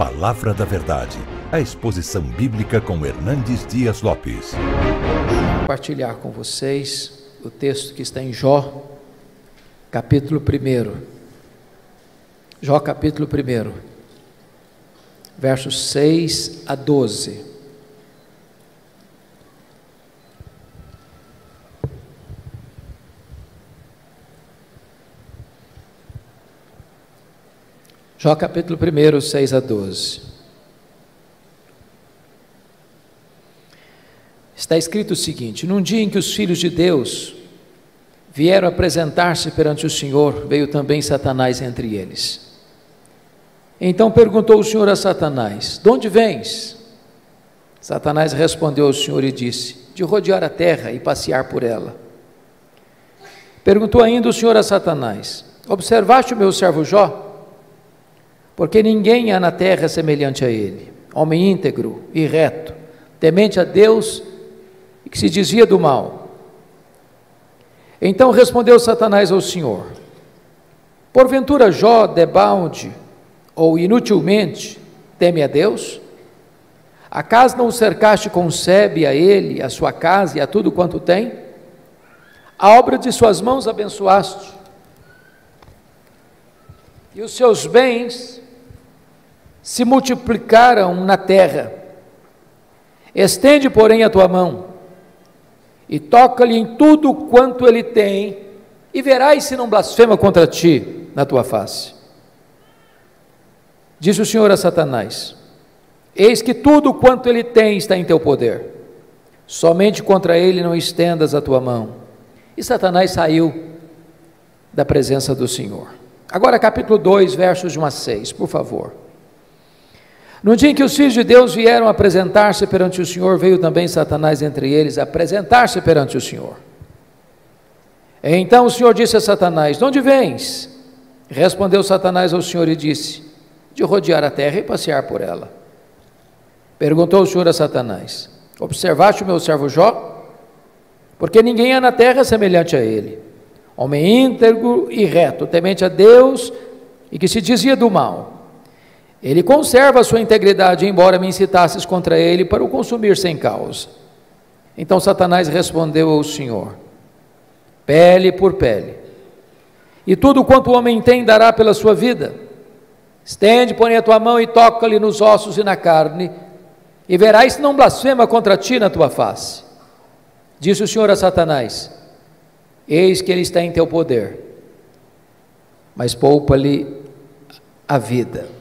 Palavra da Verdade, a exposição bíblica com Hernandes Dias Lopes. Compartilhar com vocês o texto que está em Jó, capítulo 1. Jó, capítulo 1, versos 6 a 12. Jó, capítulo 1, 6 a 12. Está escrito o seguinte: num dia em que os filhos de Deus vieram apresentar-se perante o Senhor, veio também Satanás entre eles. Então perguntou o Senhor a Satanás: de onde vens? Satanás respondeu ao Senhor e disse: de rodear a terra e passear por ela. Perguntou ainda o Senhor a Satanás: observaste o meu servo Jó? Porque ninguém há na terra semelhante a ele, homem íntegro e reto, temente a Deus e que se desvia do mal. Então respondeu Satanás ao Senhor: porventura Jó debalde ou inutilmente teme a Deus? Acaso não o cercaste com sebe a ele, a sua casa e a tudo quanto tem? A obra de suas mãos abençoaste, e os seus bens se multiplicaram na terra. Estende, porém, a tua mão e toca-lhe em tudo quanto ele tem, e verás se não blasfema contra ti na tua face. Disse o Senhor a Satanás: eis que tudo quanto ele tem está em teu poder, somente contra ele não estendas a tua mão. E Satanás saiu da presença do Senhor. Agora capítulo 2, versos de 1 a 6, por favor. No dia em que os filhos de Deus vieram apresentar-se perante o Senhor, veio também Satanás entre eles apresentar-se perante o Senhor. Então o Senhor disse a Satanás: de onde vens? Respondeu Satanás ao Senhor e disse: de rodear a terra e passear por ela. Perguntou o Senhor a Satanás: observaste o meu servo Jó? Porque ninguém há na terra semelhante a ele, homem íntegro e reto, temente a Deus e que se desvia do mal. Ele conserva a sua integridade, embora me incitasses contra ele para o consumir sem causa. Então Satanás respondeu ao Senhor: pele por pele, e tudo quanto o homem tem dará pela sua vida. Estende, porém, a tua mão e toca-lhe nos ossos e na carne, e verás se não blasfema contra ti na tua face. Disse o Senhor a Satanás: eis que ele está em teu poder, mas poupa-lhe a vida.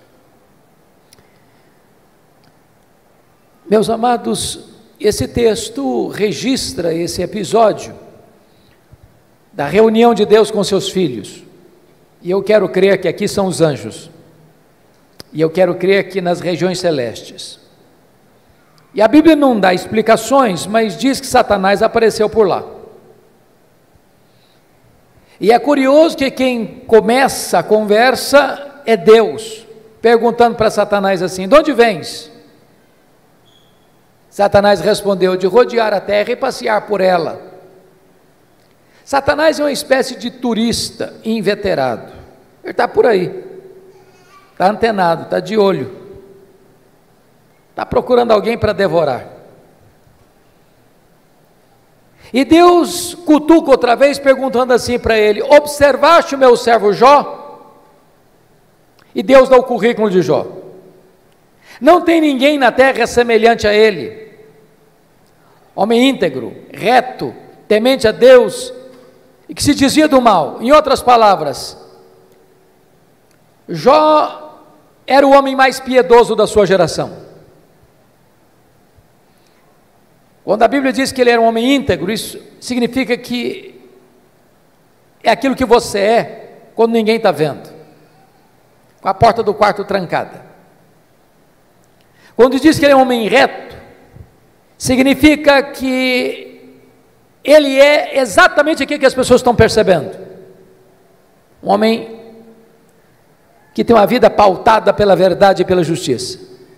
Meus amados, esse texto registra esse episódio da reunião de Deus com seus filhos, e eu quero crer que aqui são os anjos, e eu quero crer que nas regiões celestes. E a Bíblia não dá explicações, mas diz que Satanás apareceu por lá. E é curioso que quem começa a conversa é Deus, perguntando para Satanás assim: de onde vens? Satanás respondeu: de rodear a terra e passear por ela. Satanás é uma espécie de turista inveterado. Ele está por aí, está antenado, está de olho, está procurando alguém para devorar. E Deus cutuca outra vez, perguntando assim para ele: observaste o meu servo Jó? E Deus dá o currículo de Jó. Não tem ninguém na terra semelhante a ele, homem íntegro, reto, temente a Deus e que se desvia do mal. Em outras palavras, Jó era o homem mais piedoso da sua geração. Quando a Bíblia diz que ele era um homem íntegro, isso significa que é aquilo que você é quando ninguém está vendo, com a porta do quarto trancada. Quando diz que ele é um homem reto, significa que ele é exatamente aquilo que as pessoas estão percebendo. Um homem que tem uma vida pautada pela verdade e pela justiça.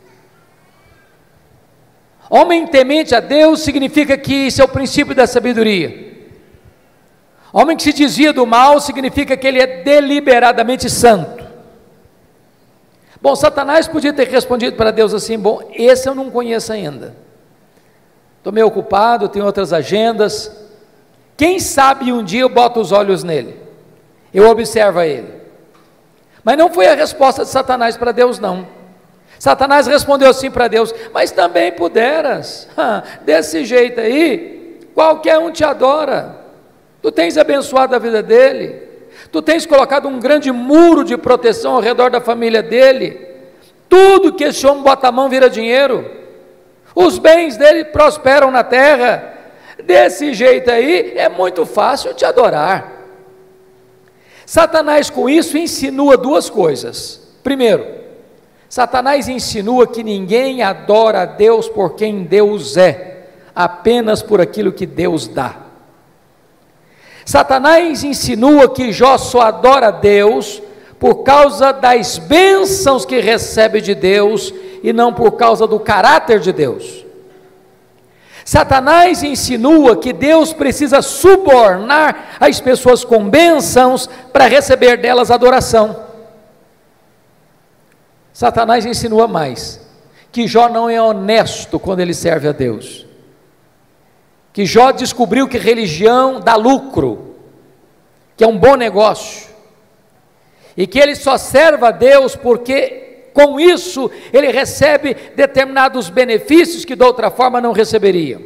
Homem temente a Deus significa que isso é o princípio da sabedoria. Homem que se desvia do mal significa que ele é deliberadamente santo. Bom, Satanás podia ter respondido para Deus assim: bom, esse eu não conheço ainda, estou meio ocupado, tenho outras agendas, quem sabe um dia eu boto os olhos nele, eu observo ele. Mas não foi a resposta de Satanás para Deus, não. Satanás respondeu assim para Deus: mas também puderas, desse jeito aí, qualquer um te adora, tu tens abençoado a vida dele, tu tens colocado um grande muro de proteção ao redor da família dele, tudo que esse homem bota a mão vira dinheiro, os bens dele prosperam na terra, desse jeito aí é muito fácil te adorar. Satanás com isso insinua duas coisas. Primeiro, Satanás insinua que ninguém adora a Deus por quem Deus é, apenas por aquilo que Deus dá. Satanás insinua que Jó só adora a Deus por causa das bênçãos que recebe de Deus e não por causa do caráter de Deus. Satanás insinua que Deus precisa subornar as pessoas com bênçãos para receber delas adoração. Satanás insinua mais, que Jó não é honesto quando ele serve a Deus, que Jó descobriu que religião dá lucro, que é um bom negócio, e que ele só serve a Deus porque com isso ele recebe determinados benefícios que de outra forma não receberia.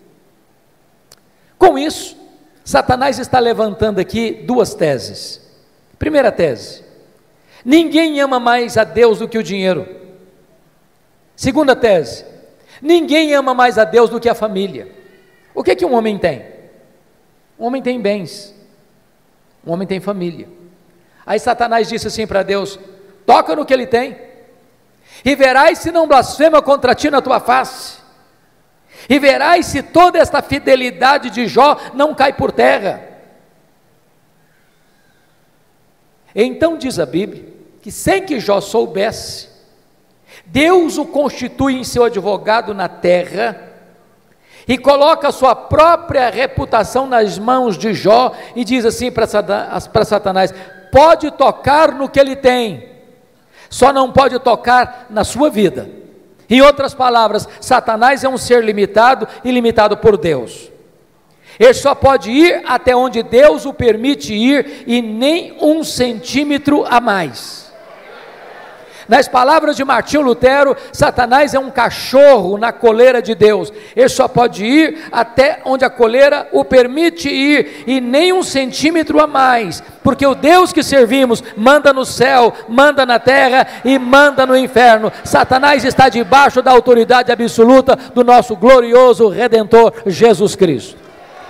Com isso, Satanás está levantando aqui duas teses. Primeira tese: ninguém ama mais a Deus do que o dinheiro. Segunda tese: ninguém ama mais a Deus do que a família. O que um homem tem? Um homem tem bens, um homem tem família. Aí Satanás disse assim para Deus: toca no que ele tem, e verás se não blasfema contra ti na tua face, e verás se toda esta fidelidade de Jó não cai por terra. Então diz a Bíblia, que sem que Jó soubesse, Deus o constitui em seu advogado na terra, e coloca a sua própria reputação nas mãos de Jó, e diz assim para Satanás: pode tocar no que ele tem, só não pode tocar na sua vida. Em outras palavras, Satanás é um ser limitado e limitado por Deus. Ele só pode ir até onde Deus o permite ir, e nem 1 centímetro a mais. Nas palavras de Martinho Lutero, Satanás é um cachorro na coleira de Deus. Ele só pode ir até onde a coleira o permite ir, e nem 1 centímetro a mais, porque o Deus que servimos manda no céu, manda na terra e manda no inferno. Satanás está debaixo da autoridade absoluta do nosso glorioso Redentor Jesus Cristo.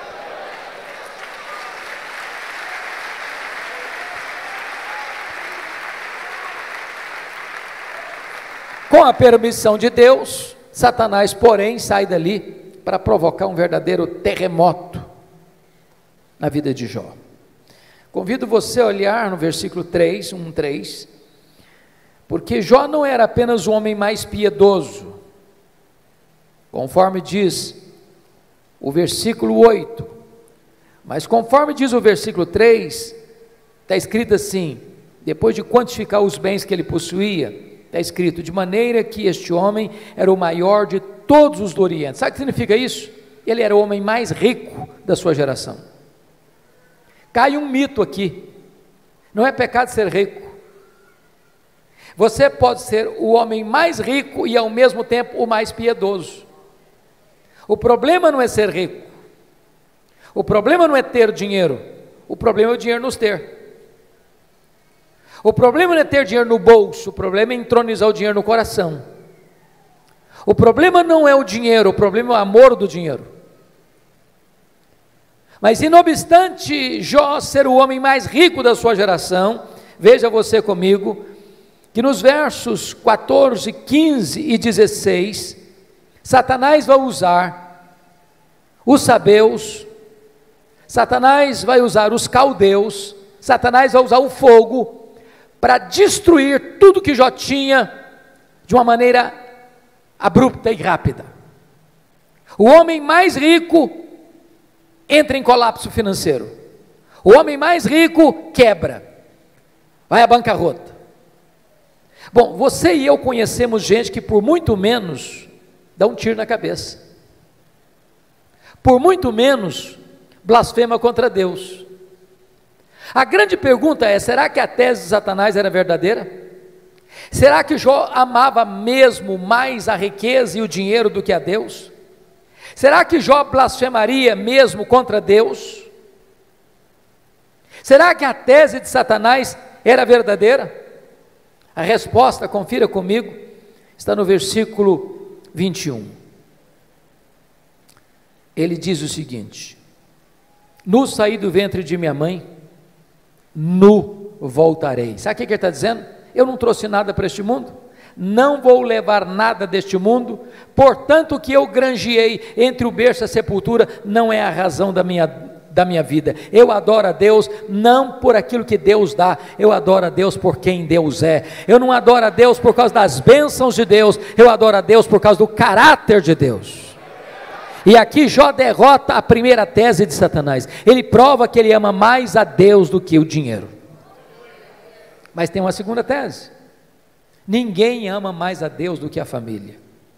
Com a permissão de Deus, Satanás, porém, sai dali para provocar um verdadeiro terremoto na vida de Jó. Convido você a olhar no versículo 3, 1:3, porque Jó não era apenas o homem mais piedoso, conforme diz o versículo 8, mas conforme diz o versículo 3, está escrito assim, depois de quantificar os bens que ele possuía, está escrito: de maneira que este homem era o maior de todos os do Oriente. Sabe o que significa isso? Ele era o homem mais rico da sua geração. Cai um mito aqui: não é pecado ser rico. Você pode ser o homem mais rico e ao mesmo tempo o mais piedoso. O problema não é ser rico, o problema não é ter dinheiro, o problema é o dinheiro nos ter. O problema não é ter dinheiro no bolso, o problema é entronizar o dinheiro no coração. O problema não é o dinheiro, o problema é o amor do dinheiro. Mas, não obstante Jó ser o homem mais rico da sua geração, veja você comigo, que nos versos 14, 15 e 16, Satanás vai usar os sabeus, Satanás vai usar os caldeus, Satanás vai usar o fogo, para destruir tudo que Jó tinha, de uma maneira abrupta e rápida. O homem mais rico entra em colapso financeiro, o homem mais rico quebra, vai à bancarrota. Bom, você e eu conhecemos gente que por muito menos dá um tiro na cabeça, por muito menos blasfema contra Deus. A grande pergunta é: será que a tese de Satanás era verdadeira? Será que Jó amava mesmo mais a riqueza e o dinheiro do que a Deus? Será que Jó blasfemaria mesmo contra Deus? Será que a tese de Satanás era verdadeira? A resposta, confira comigo, está no versículo 21. Ele diz o seguinte: nu saí do ventre de minha mãe, nu voltarei. Sabe o que ele está dizendo? Eu não trouxe nada para este mundo, não vou levar nada deste mundo, portanto o que eu granjeei entre o berço e a sepultura não é a razão da minha vida. Eu adoro a Deus não por aquilo que Deus dá, eu adoro a Deus por quem Deus é. Eu não adoro a Deus por causa das bênçãos de Deus, eu adoro a Deus por causa do caráter de Deus. E aqui Jó derrota a primeira tese de Satanás. Ele prova que ele ama mais a Deus do que o dinheiro. Mas tem uma segunda tese: ninguém ama mais a Deus do que a família.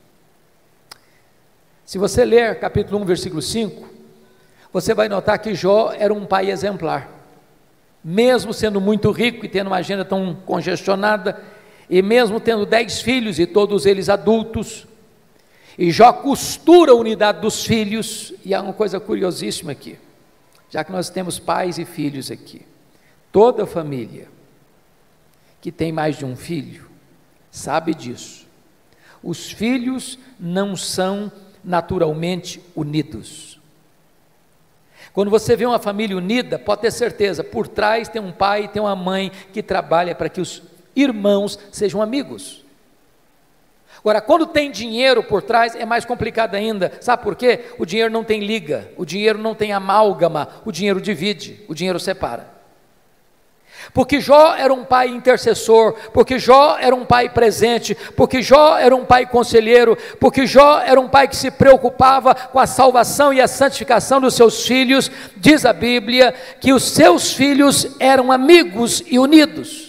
Se você ler capítulo 1, versículo 5, você vai notar que Jó era um pai exemplar, mesmo sendo muito rico e tendo uma agenda tão congestionada, e mesmo tendo 10 filhos e todos eles adultos, e Jó costura a unidade dos filhos. E há uma coisa curiosíssima aqui, já que nós temos pais e filhos aqui, toda família que tem mais de um filho sabe disso. Os filhos não são naturalmente unidos. Quando você vê uma família unida, pode ter certeza, por trás tem um pai e tem uma mãe que trabalha para que os irmãos sejam amigos. Agora, quando tem dinheiro por trás, é mais complicado ainda. Sabe por quê? O dinheiro não tem liga, o dinheiro não tem amálgama, o dinheiro divide, o dinheiro separa. Porque Jó era um pai intercessor, porque Jó era um pai presente, porque Jó era um pai conselheiro, porque Jó era um pai que se preocupava com a salvação e a santificação dos seus filhos. Diz a Bíblia que os seus filhos eram amigos e unidos.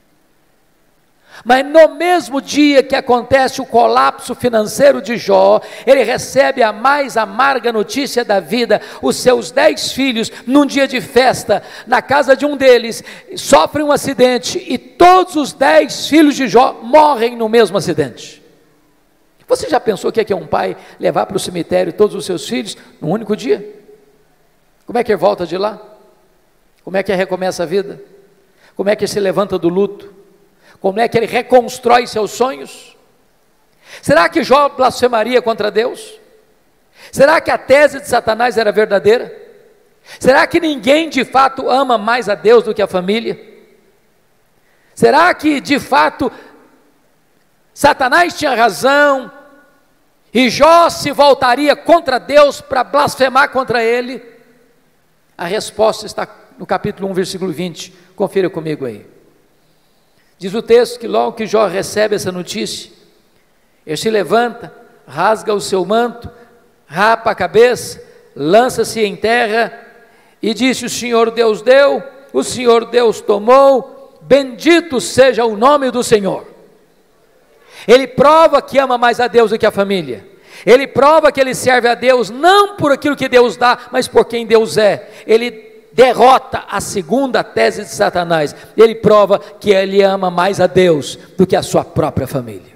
Mas no mesmo dia que acontece o colapso financeiro de Jó, ele recebe a mais amarga notícia da vida. Os seus 10 filhos, num dia de festa, na casa de um deles, sofrem um acidente, e todos os 10 filhos de Jó morrem no mesmo acidente. Você já pensou o que é um pai levar para o cemitério todos os seus filhos num único dia? Como é que ele volta de lá? Como é que ele recomeça a vida? Como é que ele se levanta do luto? Como é que ele reconstrói seus sonhos? Será que Jó blasfemaria contra Deus? Será que a tese de Satanás era verdadeira? Será que ninguém de fato ama mais a Deus do que a família? Será que de fato Satanás tinha razão e Jó se voltaria contra Deus para blasfemar contra ele? A resposta está no capítulo 1, versículo 20, confira comigo aí. Diz o texto que logo que Jó recebe essa notícia, ele se levanta, rasga o seu manto, rapa a cabeça, lança-se em terra e disse: o Senhor Deus deu, o Senhor Deus tomou, bendito seja o nome do Senhor. Ele prova que ama mais a Deus do que a família. Ele prova que ele serve a Deus não por aquilo que Deus dá, mas por quem Deus é. Ele derrota a segunda tese de Satanás. Ele prova que ele ama mais a Deus do que a sua própria família.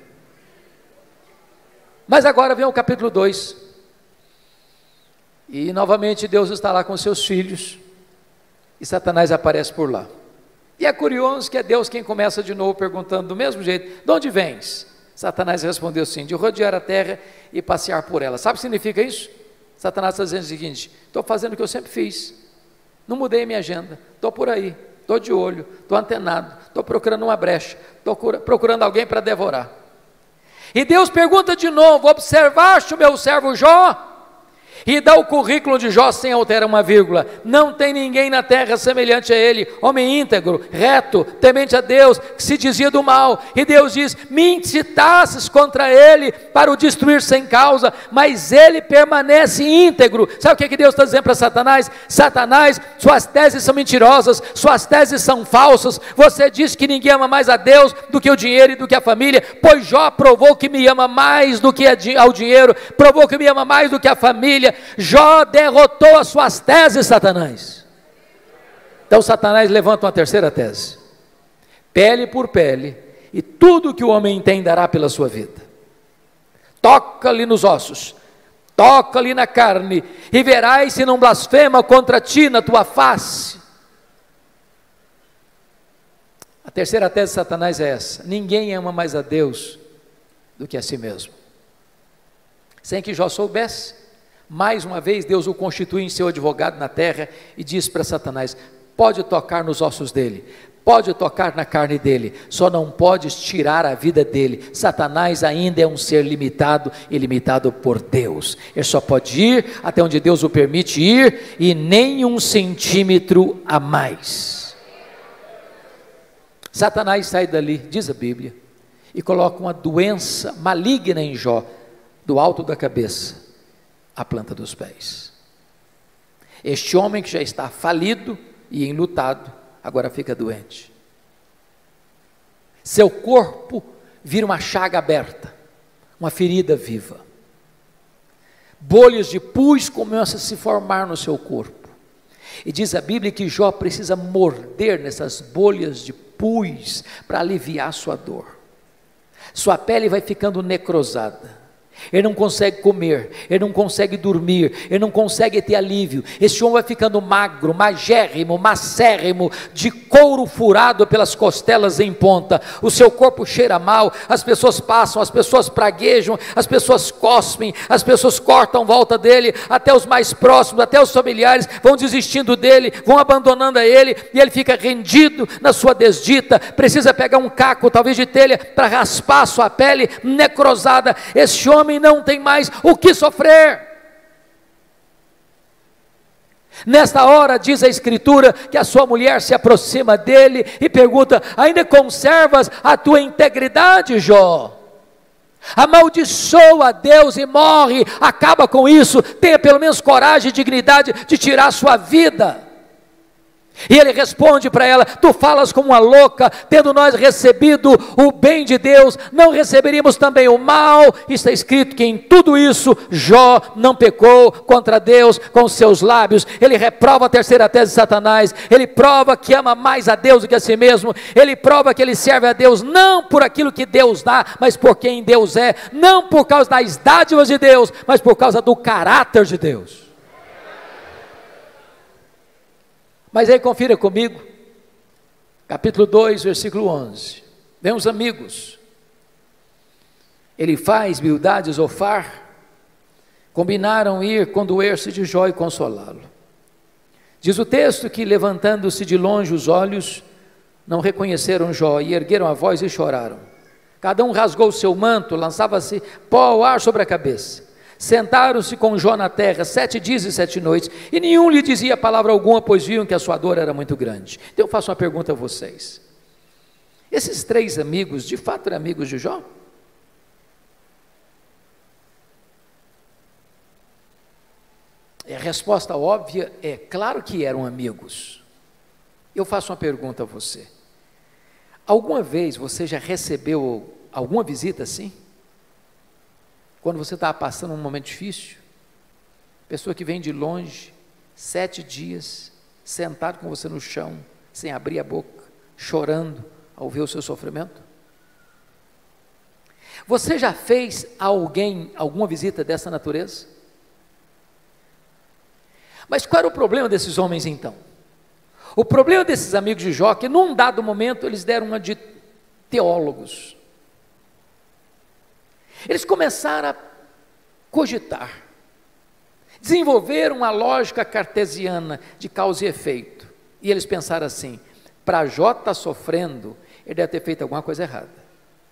Mas agora vem o capítulo 2, e novamente Deus está lá com seus filhos, e Satanás aparece por lá. E é curioso que é Deus quem começa de novo perguntando do mesmo jeito: de onde vens? Satanás respondeu assim: de rodear a terra e passear por ela. Sabe o que significa isso? Satanás está dizendo o seguinte: estou fazendo o que eu sempre fiz, não mudei minha agenda, estou por aí, estou de olho, estou antenado, estou procurando uma brecha, estou procurando alguém para devorar. E Deus pergunta de novo: observaste o meu servo Jó? e dá o currículo de Jó sem alterar uma vírgula. Não tem ninguém na terra semelhante a ele, homem íntegro, reto, temente a Deus, que se dizia do mal. E Deus diz: me incitasses contra ele para o destruir sem causa, mas ele permanece íntegro. Sabe o que Deus está dizendo para Satanás? Satanás, suas teses são mentirosas, suas teses são falsas. Você diz que ninguém ama mais a Deus do que o dinheiro e do que a família, pois Jó provou que me ama mais do que ao dinheiro, provou que me ama mais do que a família. Jó derrotou as suas teses, Satanás. Então Satanás levanta uma terceira tese: pele por pele, e tudo que o homem tem dará pela sua vida. Toca-lhe nos ossos, toca-lhe na carne, e verás se não blasfema contra ti na tua face. A terceira tese de Satanás é essa: ninguém ama mais a Deus do que a si mesmo. Sem que Jó soubesse, mais uma vez Deus o constitui em seu advogado na terra e diz para Satanás: pode tocar nos ossos dele, pode tocar na carne dele, só não podes tirar a vida dele. Satanás ainda é um ser limitado e limitado por Deus. Ele só pode ir até onde Deus o permite ir, e nem 1 centímetro a mais. Satanás sai dali, diz a Bíblia, e coloca uma doença maligna em Jó, do alto da cabeça à planta dos pés. Este homem que já está falido e enlutado, agora fica doente. Seu corpo vira uma chaga aberta, uma ferida viva. Bolhas de pus começam a se formar no seu corpo. E diz a Bíblia que Jó precisa morder nessas bolhas de pus para aliviar sua dor. Sua pele vai ficando necrosada. Ele não consegue comer, ele não consegue dormir, ele não consegue ter alívio. Esse homem vai ficando magro, magérrimo, macérrimo, de couro furado pelas costelas em ponta. O seu corpo cheira mal, as pessoas passam, as pessoas praguejam, as pessoas cospem, as pessoas cortam volta dele, até os mais próximos, até os familiares vão desistindo dele, vão abandonando a ele, e ele fica rendido na sua desdita, precisa pegar um caco, talvez de telha, para raspar a sua pele necrosada. Esse homem não tem mais o que sofrer. Nesta hora, diz a Escritura, que a sua mulher se aproxima dele e pergunta: ainda conservas a tua integridade, Jó? Amaldiçoa a Deus e morre, acaba com isso, tenha pelo menos coragem e dignidade de tirar a sua vida. E ele responde para ela: tu falas como uma louca, tendo nós recebido o bem de Deus, não receberíamos também o mal? Está escrito que em tudo isso Jó não pecou contra Deus com os seus lábios. Ele reprova a terceira tese de Satanás, ele prova que ama mais a Deus do que a si mesmo, ele prova que ele serve a Deus não por aquilo que Deus dá, mas por quem Deus é, não por causa das dádivas de Deus, mas por causa do caráter de Deus. Mas aí confira comigo, capítulo 2, versículo 11, vem os amigos, Elifaz, Bildade e Zofar, combinaram ir condoer-se de Jó e consolá-lo. Diz o texto que, levantando-se de longe os olhos, não reconheceram Jó, e ergueram a voz e choraram. Cada um rasgou o seu manto, lançava-se pó ao ar sobre a cabeça. Sentaram-se com Jó na terra 7 dias e 7 noites, e nenhum lhe dizia palavra alguma, pois viam que a sua dor era muito grande. Então eu faço uma pergunta a vocês: esses 3 amigos, de fato eram amigos de Jó? A resposta óbvia é: claro que eram amigos. Eu faço uma pergunta a você: alguma vez você já recebeu alguma visita assim? Quando você estava passando um momento difícil, pessoa que vem de longe, 7 dias, sentado com você no chão, sem abrir a boca, chorando ao ver o seu sofrimento? Você já fez a alguém alguma visita dessa natureza? Mas qual era o problema desses homens então? O problema desses amigos de Jó, que num dado momento eles deram uma de teólogos. Eles começaram a cogitar, desenvolveram uma lógica cartesiana de causa e efeito, e eles pensaram assim: para Jó estar sofrendo, ele deve ter feito alguma coisa errada,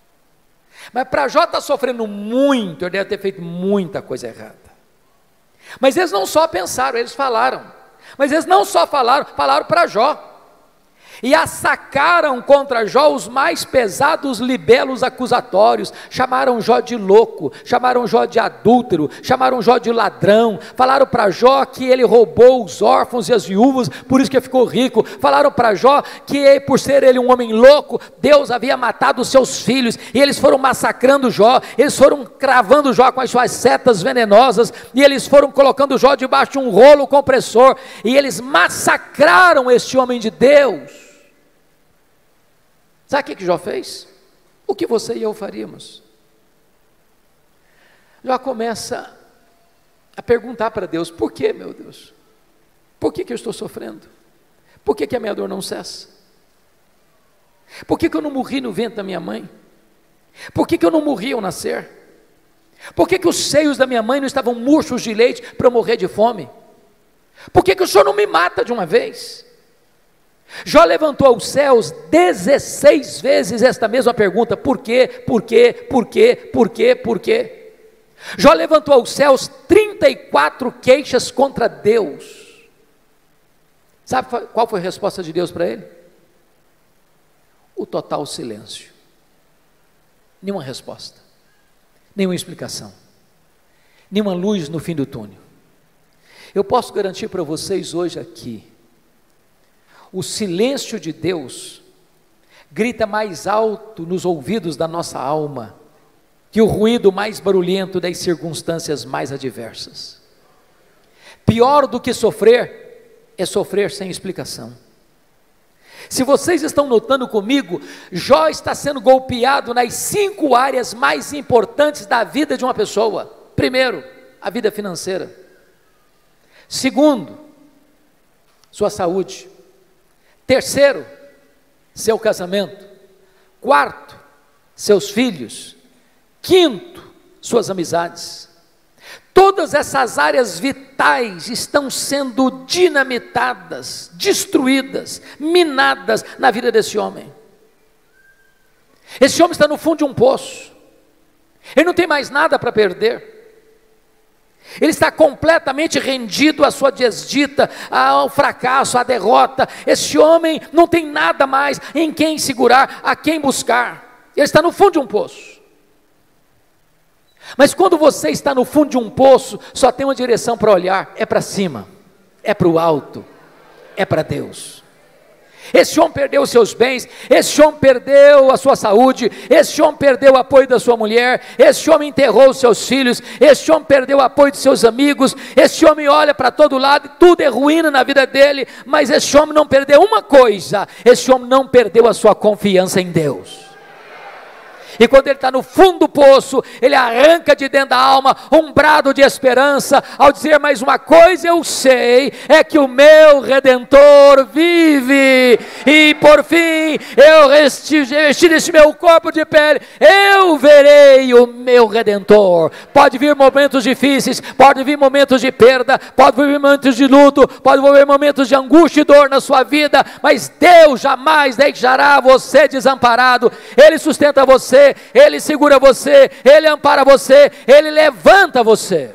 mas para Jó estar sofrendo muito, ele deve ter feito muita coisa errada. Mas eles não só pensaram, eles falaram. Mas eles não só falaram, falaram para Jó. E assacaram contra Jó os mais pesados libelos acusatórios, chamaram Jó de louco, chamaram Jó de adúltero, chamaram Jó de ladrão, falaram para Jó que ele roubou os órfãos e as viúvas, por isso que ficou rico, falaram para Jó que por ser ele um homem louco, Deus havia matado os seus filhos, e eles foram massacrando Jó, eles foram cravando Jó com as suas setas venenosas, e eles foram colocando Jó debaixo de um rolo compressor, e eles massacraram este homem de Deus. Sabe o que Jó fez? O que você e eu faríamos? Jó começa a perguntar para Deus: por que, meu Deus? Por que eu estou sofrendo? Por que a minha dor não cessa? Por que eu não morri no ventre da minha mãe? Por que eu não morri ao nascer? Por que os seios da minha mãe não estavam murchos de leite para eu morrer de fome? Por que o Senhor não me mata de uma vez? Jó levantou aos céus 16 vezes esta mesma pergunta: por quê, por quê, por quê, por quê, por quê? Jó levantou aos céus 34 queixas contra Deus. Sabe qual foi a resposta de Deus para ele? O total silêncio. Nenhuma resposta, nenhuma explicação, nenhuma luz no fim do túnel. Eu posso garantir para vocês hoje aqui, o silêncio de Deus grita mais alto nos ouvidos da nossa alma que o ruído mais barulhento das circunstâncias mais adversas. Pior do que sofrer é sofrer sem explicação. Se vocês estão notando comigo, Jó está sendo golpeado nas 5 áreas mais importantes da vida de uma pessoa. Primeiro, a vida financeira. Segundo, sua saúde. Terceiro, seu casamento. Quarto, seus filhos. Quinto, suas amizades. Todas essas áreas vitais estão sendo dinamitadas, destruídas, minadas na vida desse homem. Esse homem está no fundo de um poço, ele não tem mais nada para perder. Ele está completamente rendido à sua desdita, ao fracasso, à derrota. Esse homem não tem nada mais em quem segurar, a quem buscar. Ele está no fundo de um poço. Mas quando você está no fundo de um poço, só tem uma direção para olhar: é para cima, é para o alto, é para Deus. Esse homem perdeu os seus bens, esse homem perdeu a sua saúde, esse homem perdeu o apoio da sua mulher, esse homem enterrou os seus filhos, esse homem perdeu o apoio de seus amigos, esse homem olha para todo lado e tudo é ruína na vida dele, mas esse homem não perdeu uma coisa: esse homem não perdeu a sua confiança em Deus. E quando ele está no fundo do poço, ele arranca de dentro da alma um brado de esperança, ao dizer: mais uma coisa eu sei, é que o meu Redentor vive, e por fim, eu vestir este meu corpo de pele, eu verei o meu Redentor. Pode vir momentos difíceis, pode vir momentos de perda, pode vir momentos de luto, pode vir momentos de angústia e dor na sua vida, mas Deus jamais deixará você desamparado. Ele sustenta você, Ele segura você, Ele ampara você, Ele levanta você.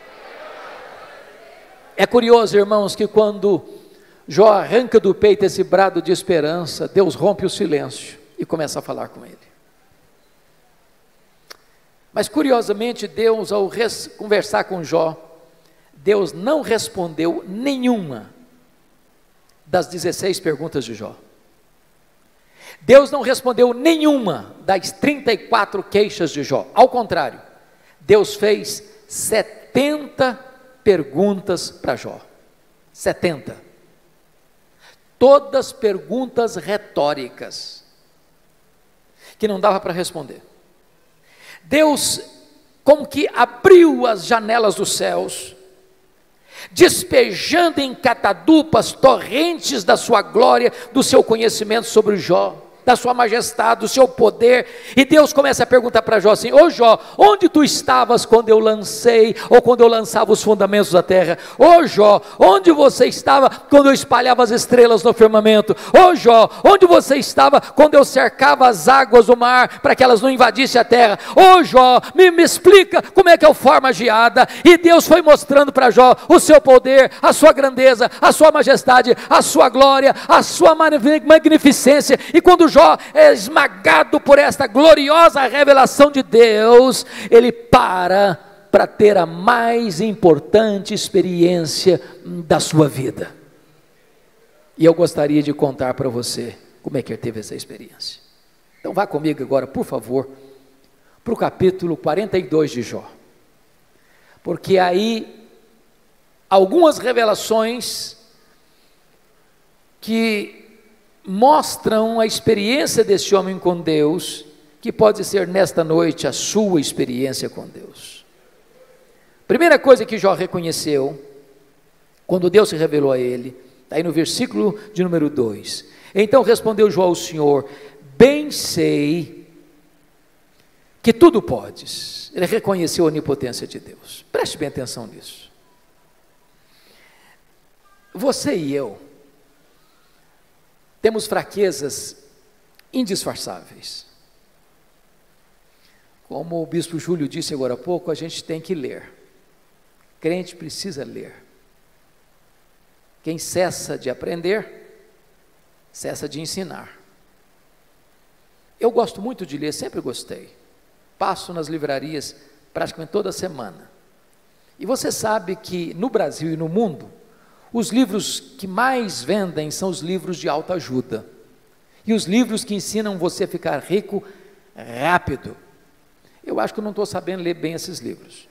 É curioso, irmãos, que quando Jó arranca do peito esse brado de esperança, Deus rompe o silêncio e começa a falar com ele. Mas curiosamente, Deus, ao conversar com Jó, Deus não respondeu nenhuma das 16 perguntas de Jó. Deus não respondeu nenhuma das 34 queixas de Jó. Ao contrário, Deus fez 70 perguntas para Jó. 70. Todas perguntas retóricas, que não dava para responder. Deus como que abriu as janelas dos céus, despejando em catadupas torrentes da sua glória, do seu conhecimento sobre Jó. da sua majestade, do seu poder, e Deus começa a perguntar para Jó assim: ô Jó, onde tu estavas quando eu lancei, ou quando eu lançava os fundamentos da terra? Ô Jó, onde você estava quando eu espalhava as estrelas no firmamento? Ô Jó, onde você estava quando eu cercava as águas do mar, para que elas não invadissem a terra? Ô Jó, me explica como é que eu formo a geada. E Deus foi mostrando para Jó o seu poder, a sua grandeza, a sua majestade, a sua glória, a sua magnificência. E quando Jó é esmagado por esta gloriosa revelação de Deus, ele para ter a mais importante experiência da sua vida. E eu gostaria de contar para você como é que ele teve essa experiência. Então vá comigo agora, por favor, para o capítulo 42 de Jó, porque aí algumas revelações que mostram a experiência desse homem com Deus, que pode ser nesta noite a sua experiência com Deus. Primeira coisa que Jó reconheceu, quando Deus se revelou a ele, está aí no versículo de número 2, então respondeu Jó ao Senhor: bem sei que tudo podes. Ele reconheceu a onipotência de Deus. Preste bem atenção nisso. Você e eu temos fraquezas indisfarçáveis. Como o bispo Júlio disse agora há pouco, a gente tem que ler. Crente precisa ler. Quem cessa de aprender, cessa de ensinar. Eu gosto muito de ler, sempre gostei. Passo nas livrarias praticamente toda semana. E você sabe que no Brasil e no mundo, os livros que mais vendem são os livros de autoajuda. E os livros que ensinam você a ficar rico rápido. Eu acho que eu não estou sabendo ler bem esses livros.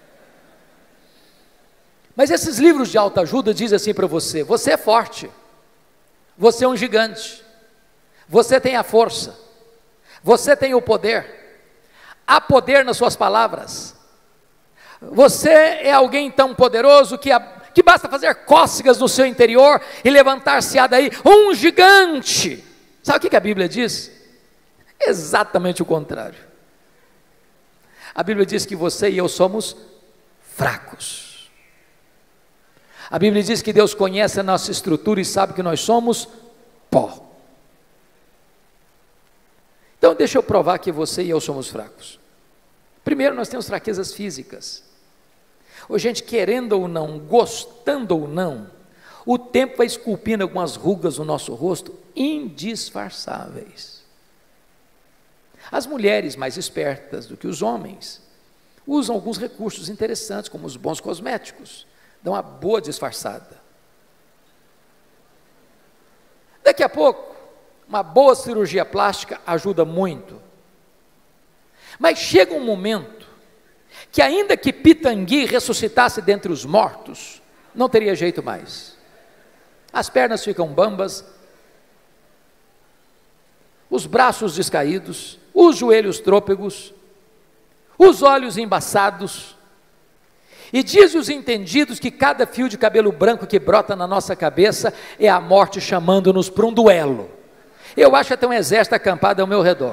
Mas esses livros de autoajuda dizem assim para você: você é forte, você é um gigante, você tem a força, você tem o poder, há poder nas suas palavras, você é alguém tão poderoso que basta fazer cócegas no seu interior e levantar-se-á daí um gigante. Sabe o que a Bíblia diz? Exatamente o contrário. A Bíblia diz que você e eu somos fracos. A Bíblia diz que Deus conhece a nossa estrutura e sabe que nós somos pó. Então deixa eu provar que você e eu somos fracos. Primeiro, nós temos fraquezas físicas. Ô, gente, querendo ou não, gostando ou não, o tempo vai esculpindo algumas rugas no nosso rosto indisfarçáveis. As mulheres mais espertas do que os homens usam alguns recursos interessantes, como os bons cosméticos, dão uma boa disfarçada. Daqui a pouco, uma boa cirurgia plástica ajuda muito. Mas chega um momento que, ainda que Pitangui ressuscitasse dentre os mortos, não teria jeito mais. As pernas ficam bambas, os braços descaídos, os joelhos trôpegos, os olhos embaçados. E diz os entendidos que cada fio de cabelo branco que brota na nossa cabeça é a morte chamando-nos para um duelo. Eu acho até um exército acampado ao meu redor.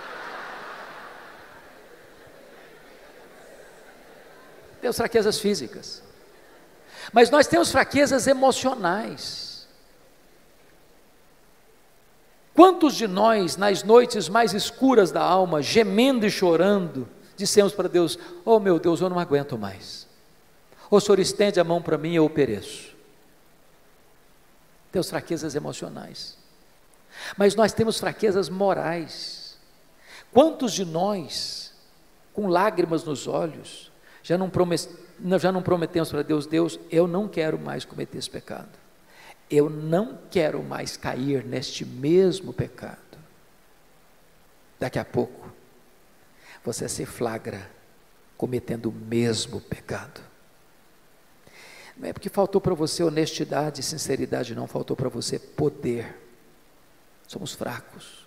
Temos fraquezas físicas, mas nós temos fraquezas emocionais. Quantos de nós, nas noites mais escuras da alma, gemendo e chorando, dissemos para Deus: oh meu Deus, eu não aguento mais, o Senhor estende a mão para mim e eu pereço. Temos fraquezas emocionais, mas nós temos fraquezas morais. Quantos de nós, com lágrimas nos olhos, já não prometemos para Deus: Deus, eu não quero mais cometer esse pecado, eu não quero mais cair neste mesmo pecado. Daqui a pouco, você se flagra cometendo o mesmo pecado. Não é porque faltou para você honestidade e sinceridade, não, faltou para você poder. Somos fracos.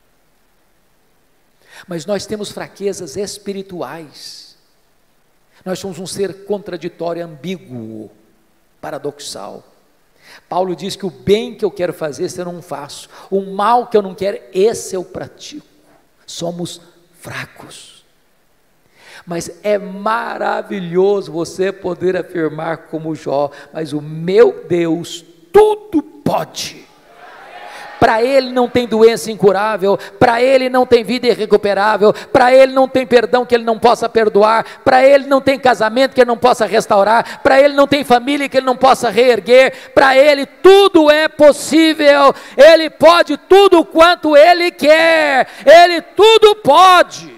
Mas nós temos fraquezas espirituais. Nós somos um ser contraditório, ambíguo, paradoxal. Paulo diz que o bem que eu quero fazer, esse eu não faço, o mal que eu não quero, esse eu pratico. Somos fracos, mas é maravilhoso você poder afirmar como Jó, mas o meu Deus tudo pode. Para Ele não tem doença incurável, para Ele não tem vida irrecuperável, para Ele não tem perdão que Ele não possa perdoar, para Ele não tem casamento que Ele não possa restaurar, para Ele não tem família que Ele não possa reerguer, para Ele tudo é possível, Ele pode tudo quanto Ele quer, Ele tudo pode.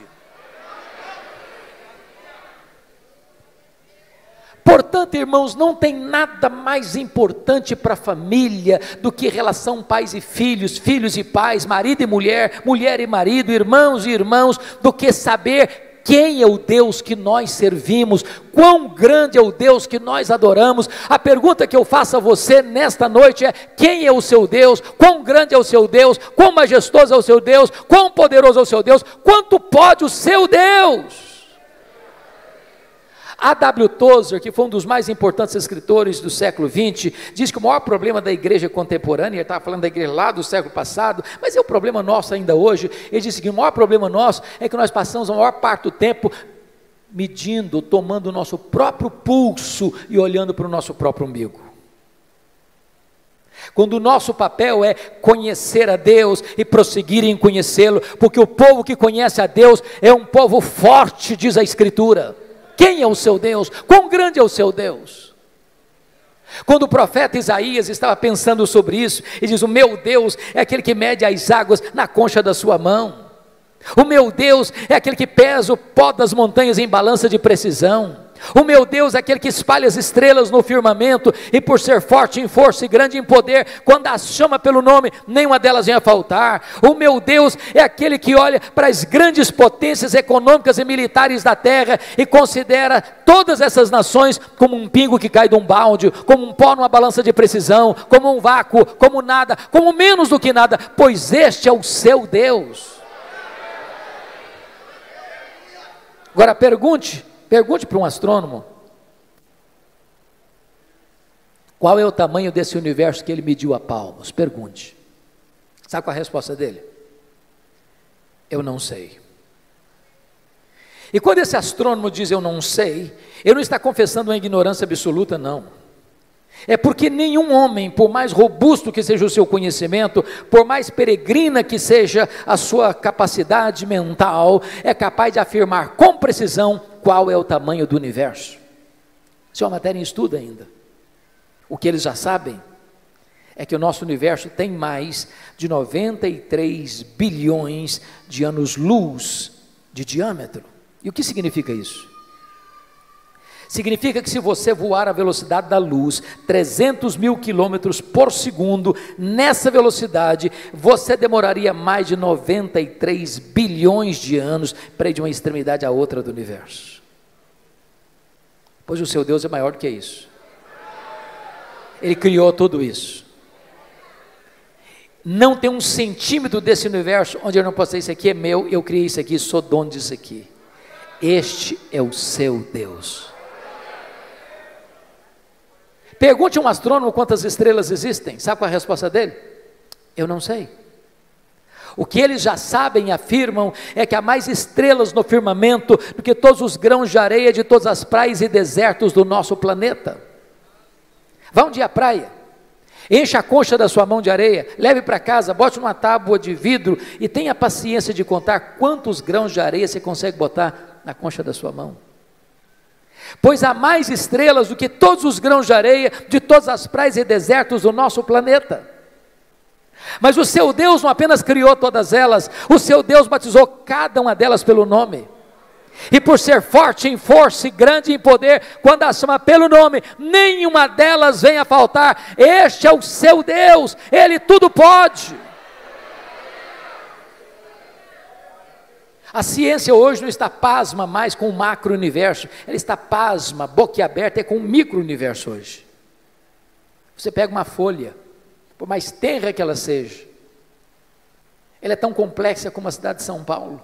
Portanto, irmãos, não tem nada mais importante para a família do que relação pais e filhos, filhos e pais, marido e mulher, mulher e marido, irmãos e irmãos, do que saber quem é o Deus que nós servimos, quão grande é o Deus que nós adoramos. A pergunta que eu faço a você nesta noite é: quem é o seu Deus? Quão grande é o seu Deus? Quão majestoso é o seu Deus? Quão poderoso é o seu Deus? Quanto pode o seu Deus? A.W. Tozer, que foi um dos mais importantes escritores do século XX, diz que o maior problema da igreja contemporânea, ele estava falando da igreja lá do século passado, mas é o problema nosso ainda hoje. Ele disse que o maior problema nosso é que nós passamos a maior parte do tempo medindo, tomando o nosso próprio pulso e olhando para o nosso próprio umbigo. Quando o nosso papel é conhecer a Deus e prosseguir em conhecê-lo, porque o povo que conhece a Deus é um povo forte, diz a Escritura. Quem é o seu Deus? Quão grande é o seu Deus? Quando o profeta Isaías estava pensando sobre isso, ele diz: o meu Deus é aquele que mede as águas na concha da sua mão. O meu Deus é aquele que pesa o pó das montanhas em balança de precisão. O meu Deus é aquele que espalha as estrelas no firmamento, e por ser forte em força e grande em poder, quando as chama pelo nome, nenhuma delas vem a faltar. O meu Deus é aquele que olha para as grandes potências econômicas e militares da terra e considera todas essas nações como um pingo que cai de um balde, como um pó numa balança de precisão, como um vácuo, como nada, como menos do que nada, pois este é o seu Deus. Agora pergunte para um astrônomo: qual é o tamanho desse universo que ele mediu a palmos? Pergunte. Sabe qual é a resposta dele? Eu não sei. E quando esse astrônomo diz eu não sei, ele não está confessando uma ignorância absoluta, não. É porque nenhum homem, por mais robusto que seja o seu conhecimento, por mais peregrina que seja a sua capacidade mental, é capaz de afirmar com precisão qual é o tamanho do universo. Isso é uma matéria em estudo ainda. O que eles já sabem é que o nosso universo tem mais de 93 bilhões de anos-luz de diâmetro. E o que significa isso? Significa que se você voar à velocidade da luz, 300 mil quilômetros por segundo, nessa velocidade, você demoraria mais de 93 bilhões de anos para ir de uma extremidade à outra do universo. Pois o seu Deus é maior do que isso. Ele criou tudo isso. Não tem um centímetro desse universo onde eu não posso dizer: isso aqui é meu, eu criei isso aqui, sou dono disso aqui. Este é o seu Deus. Pergunte a um astrônomo quantas estrelas existem. Sabe qual é a resposta dele? Eu não sei. O que eles já sabem e afirmam é que há mais estrelas no firmamento do que todos os grãos de areia de todas as praias e desertos do nosso planeta. Vá um dia à praia, encha a concha da sua mão de areia, leve para casa, bote numa tábua de vidro e tenha paciência de contar quantos grãos de areia você consegue botar na concha da sua mão. Pois há mais estrelas do que todos os grãos de areia de todas as praias e desertos do nosso planeta. Mas o seu Deus não apenas criou todas elas, o seu Deus batizou cada uma delas pelo nome. E por ser forte em força e grande em poder, quando as chama pelo nome, nenhuma delas vem a faltar. Este é o seu Deus, Ele tudo pode. A ciência hoje não está pasma mais com o macro-universo, ela está pasma, boquiaberta, com o micro-universo hoje. Você pega uma folha, por mais tenra que ela seja, ela é tão complexa como a cidade de São Paulo.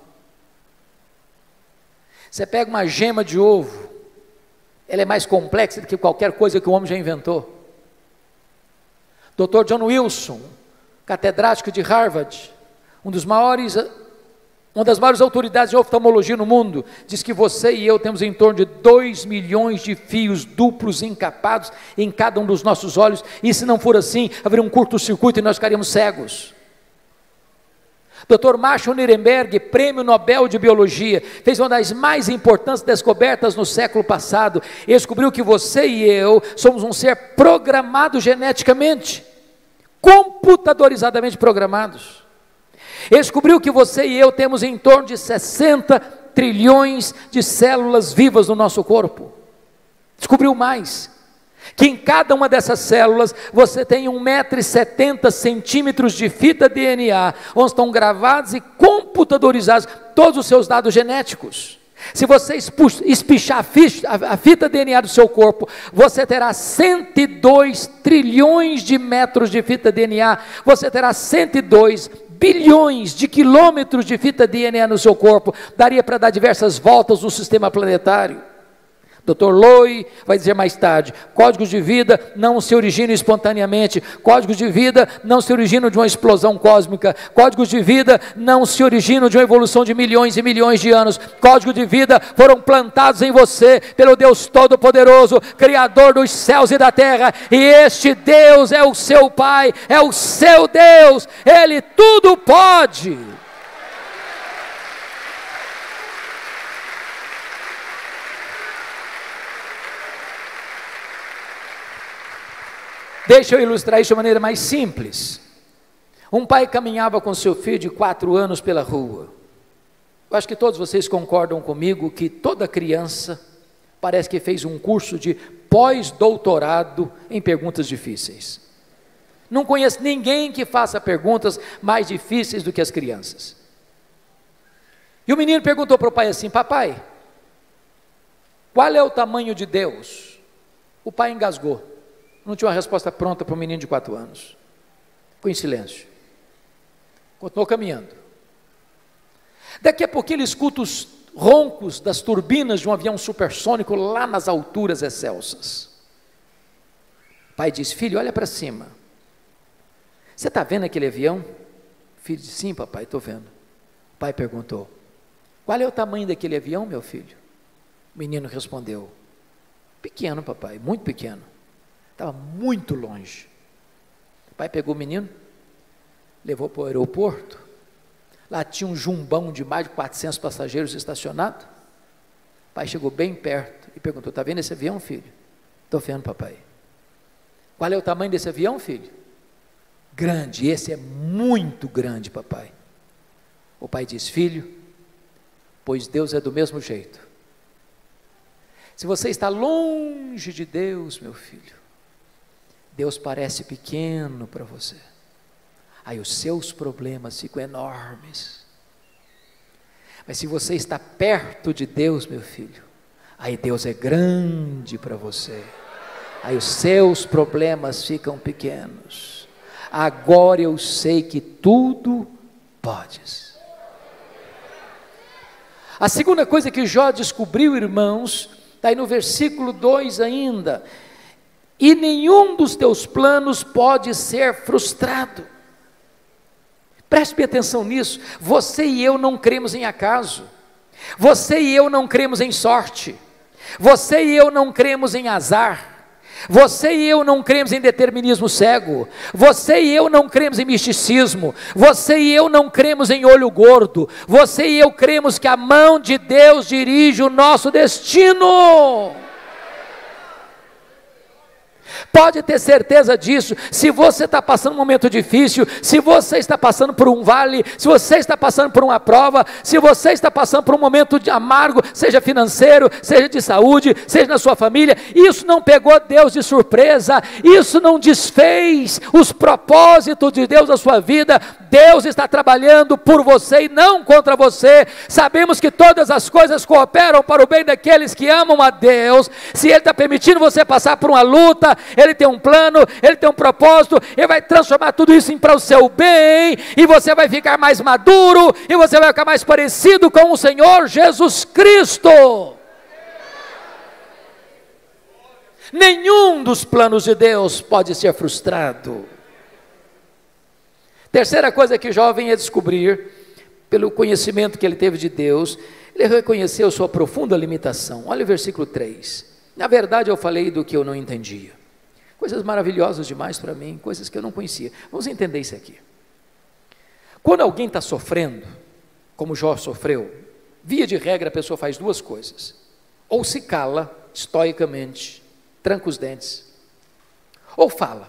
Você pega uma gema de ovo, ela é mais complexa do que qualquer coisa que o homem já inventou. Dr. John Wilson, catedrático de Harvard, uma das maiores autoridades de oftalmologia no mundo, diz que você e eu temos em torno de 2 milhões de fios duplos encapados em cada um dos nossos olhos, e se não for assim, haveria um curto-circuito e nós ficaríamos cegos. Dr. Marshall Nirenberg, prêmio Nobel de Biologia, fez uma das mais importantes descobertas no século passado. Ele descobriu que você e eu somos um ser programado geneticamente, computadorizadamente programados. Ele descobriu que você e eu temos em torno de 60 trilhões de células vivas no nosso corpo. Descobriu mais, que em cada uma dessas células você tem 1,70 m de fita DNA, onde estão gravados e computadorizados todos os seus dados genéticos. Se você espichar a fita DNA do seu corpo, você terá 102 trilhões de metros de fita DNA, você terá 102 bilhões de quilômetros de fita DNA no seu corpo, daria para dar diversas voltas no sistema planetário. Dr. Loy vai dizer mais tarde, códigos de vida não se originam espontaneamente, códigos de vida não se originam de uma explosão cósmica, códigos de vida não se originam de uma evolução de milhões e milhões de anos, códigos de vida foram plantados em você pelo Deus Todo-Poderoso, Criador dos céus e da terra, e este Deus é o seu Pai, é o seu Deus, Ele tudo pode. Deixa eu ilustrar isso de uma maneira mais simples. Um pai caminhava com seu filho de 4 anos pela rua. Eu acho que todos vocês concordam comigo que toda criança parece que fez um curso de pós-doutorado em perguntas difíceis. Não conheço ninguém que faça perguntas mais difíceis do que as crianças. E o menino perguntou para o pai assim: papai, qual é o tamanho de Deus? O pai engasgou. Não tinha uma resposta pronta para um menino de 4 anos. Ficou em silêncio. Continuou caminhando. Daqui a pouquinho ele escuta os roncos das turbinas de um avião supersônico lá nas alturas excelsas. O pai diz: filho, olha para cima. Você está vendo aquele avião? O filho disse: sim, papai, estou vendo. O pai perguntou: qual é o tamanho daquele avião, meu filho? O menino respondeu: pequeno, papai, muito pequeno. Estava muito longe. O pai pegou o menino, levou para o aeroporto. Lá tinha um jumbão de mais de 400 passageiros estacionados. O pai chegou bem perto e perguntou: está vendo esse avião, filho? Estou vendo, papai. Qual é o tamanho desse avião, filho? Grande, esse é muito grande, papai. O pai disse: filho, pois Deus é do mesmo jeito. Se você está longe de Deus, meu filho, Deus parece pequeno para você, aí os seus problemas ficam enormes. Mas se você está perto de Deus, meu filho, aí Deus é grande para você, aí os seus problemas ficam pequenos. Agora eu sei que tudo podes. A segunda coisa que Jó descobriu, irmãos, está aí no versículo 2 ainda: e nenhum dos teus planos pode ser frustrado. Preste bem atenção nisso. Você e eu não cremos em acaso, você e eu não cremos em sorte, você e eu não cremos em azar, você e eu não cremos em determinismo cego, você e eu não cremos em misticismo, você e eu não cremos em olho gordo, você e eu cremos que a mão de Deus dirige o nosso destino. Pode ter certeza disso. Se você está passando um momento difícil, se você está passando por um vale, se você está passando por uma prova, se você está passando por um momento amargo, seja financeiro, seja de saúde, seja na sua família, isso não pegou Deus de surpresa, isso não desfez os propósitos de Deus na sua vida. Deus está trabalhando por você e não contra você. Sabemos que todas as coisas cooperam para o bem daqueles que amam a Deus. Se Ele está permitindo você passar por uma luta, Ele tem um plano, Ele tem um propósito, Ele vai transformar tudo isso para o seu bem, e você vai ficar mais maduro, e você vai ficar mais parecido com o Senhor Jesus Cristo. Nenhum dos planos de Deus pode ser frustrado. Terceira coisa que Jó vem a descobrir, pelo conhecimento que ele teve de Deus, ele reconheceu sua profunda limitação. Olha o versículo 3. Na verdade eu falei do que eu não entendia. Coisas maravilhosas demais para mim, coisas que eu não conhecia. Vamos entender isso aqui. Quando alguém está sofrendo, como Jó sofreu, via de regra a pessoa faz duas coisas. Ou se cala estoicamente, tranca os dentes, ou fala.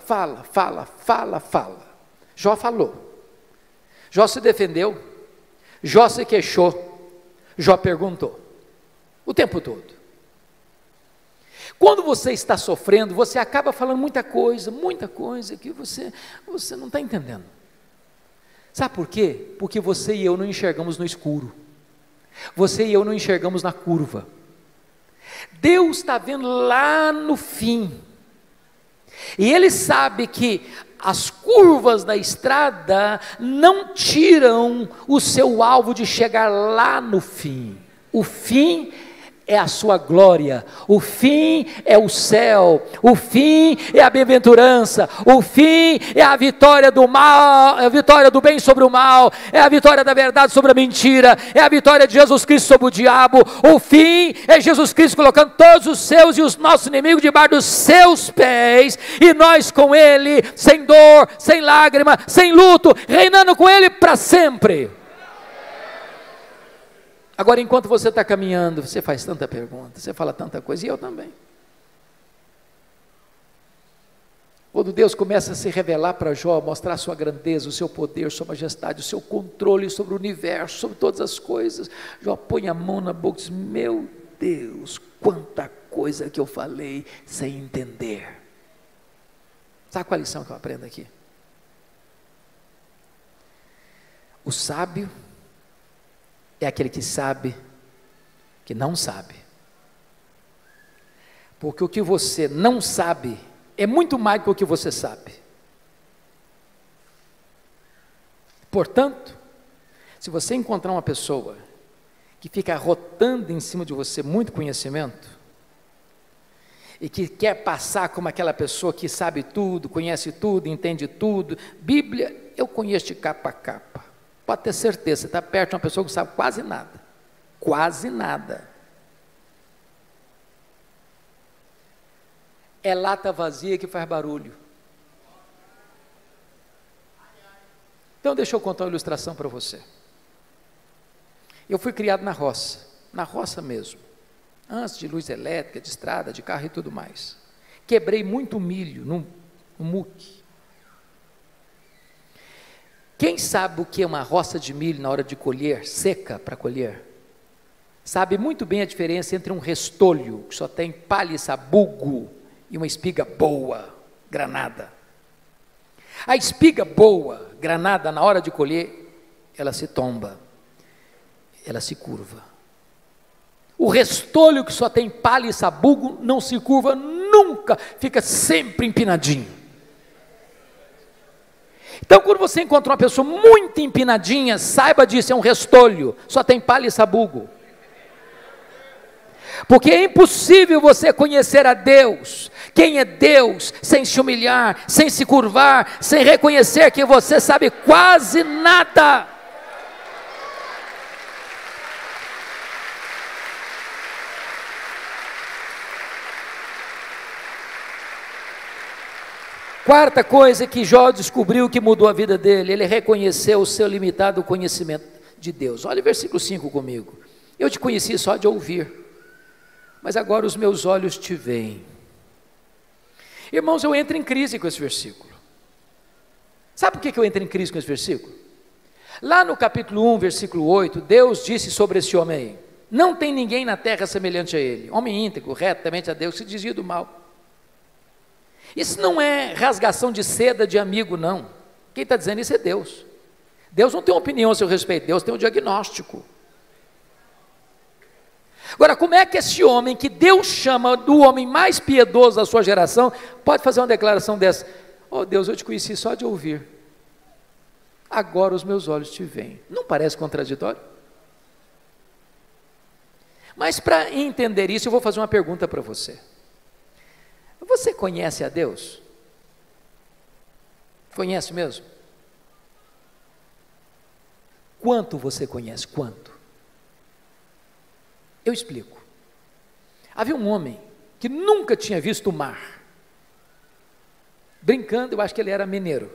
Jó falou, Jó se defendeu, Jó se queixou, Jó perguntou, o tempo todo. Quando você está sofrendo, você acaba falando muita coisa que você não está entendendo. Sabe por quê? Porque você e eu não enxergamos no escuro, você e eu não enxergamos na curva. Deus está vendo lá no fim, e Ele sabe que as curvas da estrada não tiram o seu alvo de chegar lá no fim. O fim é a sua glória, o fim é o céu, o fim é a bem-aventurança, o fim é a vitória do mal, é a vitória do bem sobre o mal, é a vitória da verdade sobre a mentira, é a vitória de Jesus Cristo sobre o diabo. O fim é Jesus Cristo colocando todos os seus e os nossos inimigos debaixo dos seus pés, e nós com Ele, sem dor, sem lágrima, sem luto, reinando com Ele para sempre. Agora, enquanto você está caminhando, você faz tanta pergunta, você fala tanta coisa, e eu também. Quando Deus começa a se revelar para Jó, mostrar a sua grandeza, o seu poder, sua majestade, o seu controle sobre o universo, sobre todas as coisas, Jó põe a mão na boca e diz, meu Deus, quanta coisa que eu falei sem entender. Sabe qual a lição que eu aprendo aqui? O sábio é aquele que sabe que não sabe, porque o que você não sabe é muito mais do que o que você sabe. Portanto, se você encontrar uma pessoa que fica arrotando em cima de você muito conhecimento, e que quer passar como aquela pessoa que sabe tudo, conhece tudo, entende tudo, Bíblia, eu conheço de capa a capa. Pode ter certeza, você está perto de uma pessoa que sabe quase nada. Quase nada. É lata vazia que faz barulho. Então deixa eu contar uma ilustração para você. Eu fui criado na roça mesmo. Antes de luz elétrica, de estrada, de carro e tudo mais. Quebrei muito milho no muque. Quem sabe o que é uma roça de milho na hora de colher, seca para colher, sabe muito bem a diferença entre um restolho, que só tem palha e sabugo, e uma espiga boa, granada. A espiga boa, granada, na hora de colher, ela se tomba, ela se curva. O restolho que só tem palha e sabugo, não se curva nunca, fica sempre empinadinho. Então, quando você encontra uma pessoa muito empinadinha, saiba disso, é um restolho, só tem palha e sabugo. Porque é impossível você conhecer a Deus, quem é Deus, sem se humilhar, sem se curvar, sem reconhecer que você sabe quase nada. Quarta coisa que Jó descobriu que mudou a vida dele, ele reconheceu o seu limitado conhecimento de Deus. Olha o versículo 5 comigo. Eu te conheci só de ouvir, mas agora os meus olhos te veem. Irmãos, eu entro em crise com esse versículo. Sabe por que eu entro em crise com esse versículo? Lá no capítulo 1, versículo 8, Deus disse sobre esse homem aí, não tem ninguém na terra semelhante a ele, homem íntegro, reto, temente a Deus, que se desvia do mal. Isso não é rasgação de seda de amigo, não. Quem está dizendo isso é Deus. Deus não tem uma opinião a seu respeito, Deus tem um diagnóstico. Agora, como é que esse homem, que Deus chama do homem mais piedoso da sua geração, pode fazer uma declaração dessa? Oh Deus, eu te conheci só de ouvir, agora os meus olhos te veem. Não parece contraditório? Mas para entender isso, eu vou fazer uma pergunta para você. Você conhece a Deus? Conhece mesmo? Quanto você conhece? Quanto? Eu explico. Havia um homem que nunca tinha visto o mar. Brincando, eu acho que ele era mineiro.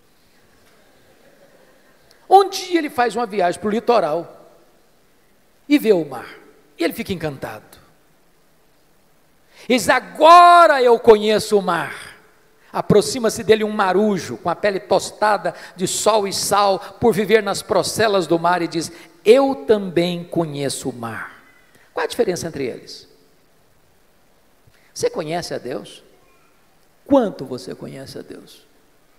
Um dia ele faz uma viagem para o litoral e vê o mar. E ele fica encantado. Ele diz: agora eu conheço o mar. Aproxima-se dele um marujo, com a pele tostada de sol e sal, por viver nas procelas do mar, e diz: eu também conheço o mar. Qual a diferença entre eles? Você conhece a Deus? Quanto você conhece a Deus?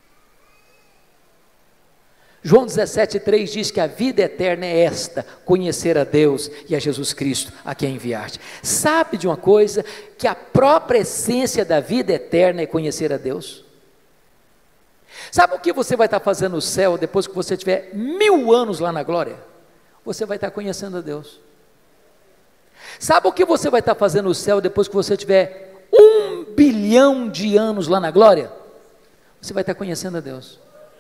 João 17,3 diz que a vida eterna é esta: conhecer a Deus e a Jesus Cristo, a quem enviaste. Sabe de uma coisa? Que a própria essência da vida eterna é conhecer a Deus. Sabe o que você vai estar fazendo no céu depois que você tiver 1000 anos lá na glória? Você vai estar conhecendo a Deus. Sabe o que você vai estar fazendo no céu depois que você tiver 1 bilhão de anos lá na glória? Você vai estar conhecendo a Deus.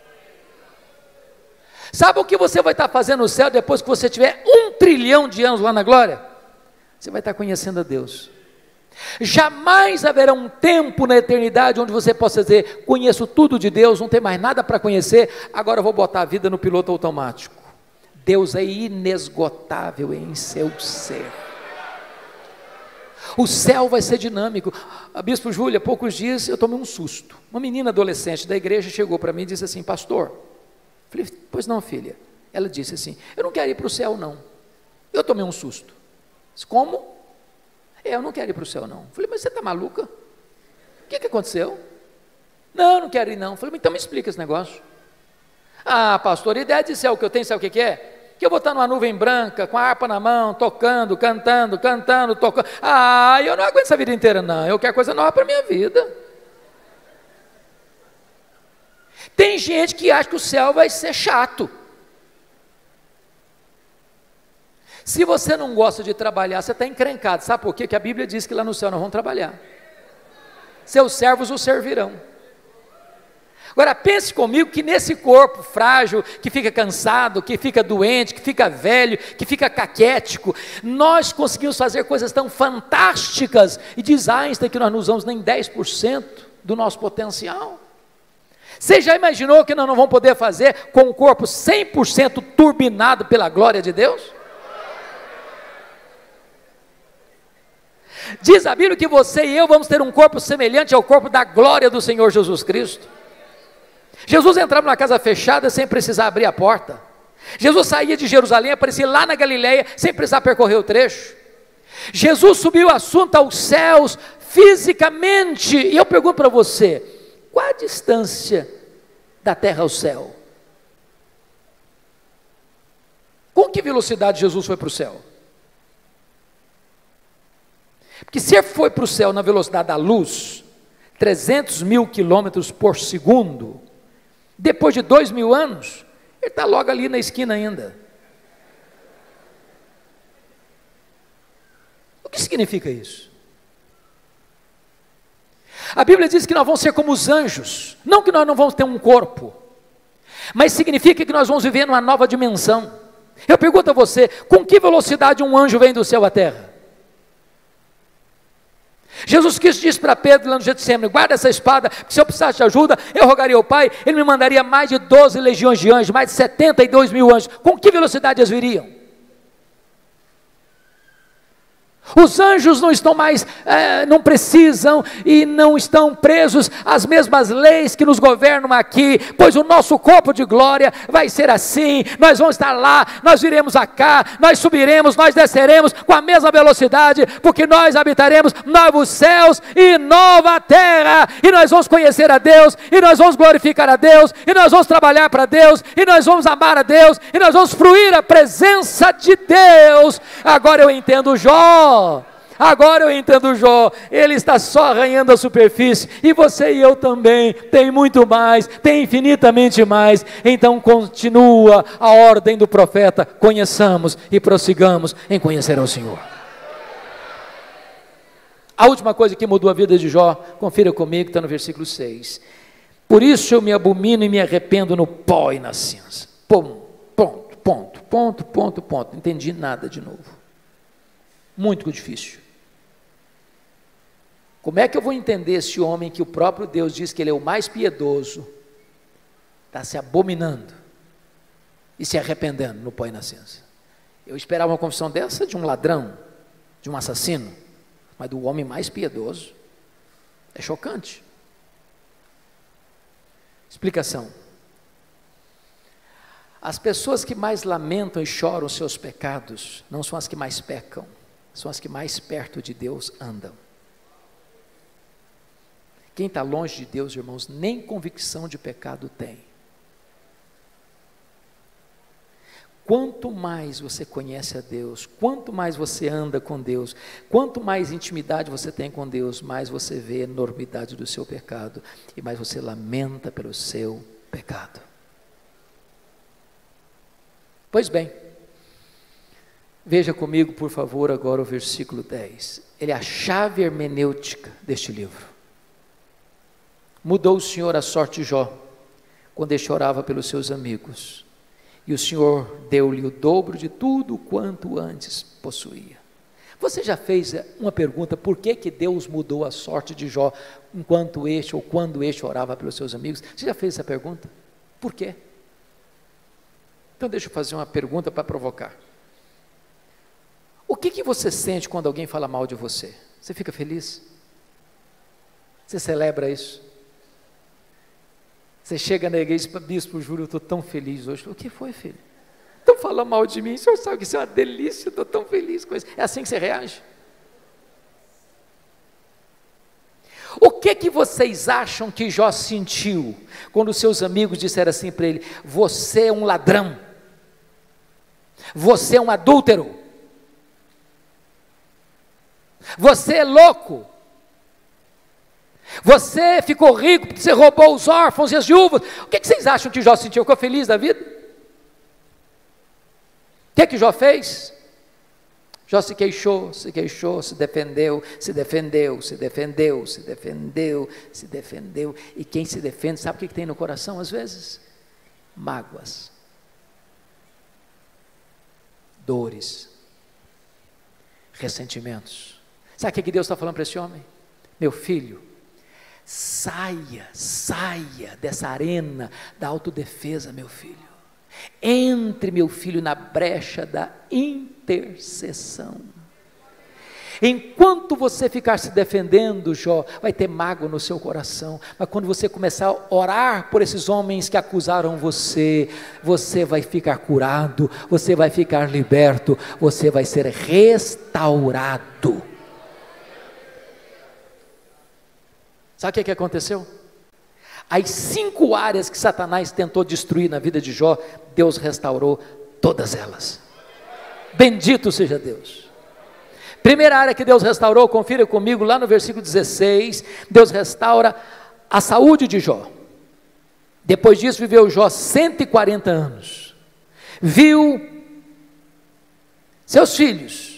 Sabe o que você vai estar fazendo no céu depois que você tiver 1 trilhão de anos lá na glória? Você vai estar conhecendo a Deus. Jamais haverá um tempo na eternidade onde você possa dizer: conheço tudo de Deus, não tem mais nada para conhecer, agora eu vou botar a vida no piloto automático. Deus é inesgotável em seu ser. O céu vai ser dinâmico. A Bispo Júlia, há poucos dias eu tomei um susto. Uma menina adolescente da igreja chegou para mim e disse assim: pastor. Falei: pois não, filha. Ela disse assim: eu não quero ir para o céu não. Eu tomei um susto. Disse: como? Eu não quero ir para o céu não. Falei: mas você está maluca? O que aconteceu? Não, não quero ir não. Falei: então me explica esse negócio. Ah, pastor, a ideia de céu que eu tenho, sabe o que é? Que eu vou estar numa nuvem branca, com a harpa na mão, tocando, cantando, tocando. Ah, eu não aguento essa vida inteira não. Eu quero coisa nova para a minha vida. Tem gente que acha que o céu vai ser chato. Se você não gosta de trabalhar, você está encrencado. Sabe por quê? Que a Bíblia diz que lá no céu nós vamos trabalhar. Seus servos o servirão. Agora pense comigo que nesse corpo frágil, que fica cansado, que fica doente, que fica velho, que fica caquético, nós conseguimos fazer coisas tão fantásticas, e diz Einstein que nós não usamos nem 10% do nosso potencial. Você já imaginou que nós não vamos poder fazer com um corpo 100% turbinado pela glória de Deus? Diz a Bíblia que você e eu vamos ter um corpo semelhante ao corpo da glória do Senhor Jesus Cristo. Jesus entrava numa casa fechada sem precisar abrir a porta. Jesus saía de Jerusalém, aparecia lá na Galileia sem precisar percorrer o trecho. Jesus subiu o assunto aos céus fisicamente. E eu pergunto para você: qual a distância da terra ao céu? Com que velocidade Jesus foi para o céu? Porque se ele foi para o céu na velocidade da luz, 300 mil quilômetros por segundo, depois de 2000 anos, ele está logo ali na esquina ainda. O que significa isso? A Bíblia diz que nós vamos ser como os anjos, não que nós não vamos ter um corpo, mas significa que nós vamos viver numa nova dimensão. Eu pergunto a você: com que velocidade um anjo vem do céu à terra? Jesus Cristo disse para Pedro lá no Getsemane: guarda essa espada, porque se eu precisasse de ajuda, eu rogaria ao Pai, Ele me mandaria mais de 12 legiões de anjos, mais de 72 mil anjos. Com que velocidade eles viriam? Os anjos não estão mais, não precisam e não estão presos às mesmas leis que nos governam aqui, pois o nosso corpo de glória vai ser assim. Nós vamos estar lá, nós viremos cá, nós subiremos, nós desceremos com a mesma velocidade, porque nós habitaremos novos céus e nova terra, e nós vamos conhecer a Deus, e nós vamos glorificar a Deus, e nós vamos trabalhar para Deus, e nós vamos amar a Deus, e nós vamos fruir a presença de Deus. Agora eu entendo Jó. Agora eu entendo Jó, ele está só arranhando a superfície, e você e eu também, tem muito mais, tem infinitamente mais. Então continua a ordem do profeta: conheçamos e prossigamos em conhecer ao Senhor. A última coisa que mudou a vida de Jó, confira comigo, está no versículo 6. Por isso eu me abomino e me arrependo no pó e na cinza. Ponto. ponto, ponto, ponto, ponto. Não entendi nada de novo. Muito difícil. Como é que eu vou entender esse homem que o próprio Deus diz que ele é o mais piedoso, está se abominando e se arrependendo no pó e na cinza? Eu esperava uma confissão dessa de um ladrão, de um assassino, mas do homem mais piedoso. É chocante. Explicação. As pessoas que mais lamentam e choram os seus pecados não são as que mais pecam, são as que mais perto de Deus andam. Quem está longe de Deus, irmãos, nem convicção de pecado tem. Quanto mais você conhece a Deus, quanto mais você anda com Deus, quanto mais intimidade você tem com Deus, mais você vê a enormidade do seu pecado e mais você lamenta pelo seu pecado. Pois bem, veja comigo, por favor, agora o versículo 10. Ele é a chave hermenêutica deste livro. Mudou o Senhor a sorte de Jó, quando ele chorava pelos seus amigos, e o Senhor deu-lhe o dobro de tudo quanto antes possuía. Você já fez uma pergunta, por que Deus mudou a sorte de Jó, enquanto este ou quando este orava pelos seus amigos? Você já fez essa pergunta? Por quê? Então deixa eu fazer uma pergunta para provocar. O que você sente quando alguém fala mal de você? Você fica feliz? Você celebra isso? Você chega na igreja e diz, bispo, juro, eu estou tão feliz hoje. O que foi, filho? Estão falando mal de mim, o senhor sabe que isso é uma delícia, eu estou tão feliz com isso. É assim que você reage? O que vocês acham que Jó sentiu, quando seus amigos disseram assim para ele, você é um ladrão, você é um adúltero, você é louco, você ficou rico porque você roubou os órfãos e as viúvas? O que vocês acham que Jó sentiu? Ficou feliz da vida? O que Jó fez? Jó se queixou, se defendeu, e quem se defende, sabe o que tem no coração às vezes? Mágoas, dores, ressentimentos. Sabe o que Deus está falando para esse homem? Meu filho, saia dessa arena da autodefesa, meu filho. Entre, meu filho, na brecha da intercessão. Enquanto você ficar se defendendo, Jó, vai ter mágoa no seu coração, mas quando você começar a orar por esses homens que acusaram você, você vai ficar curado, você vai ficar liberto, você vai ser restaurado. Sabe o que aconteceu? As 5 áreas que Satanás tentou destruir na vida de Jó, Deus restaurou todas elas. Bendito seja Deus. Primeira área que Deus restaurou, confira comigo lá no versículo 16, Deus restaura a saúde de Jó. Depois disso viveu Jó 140 anos, viu seus filhos,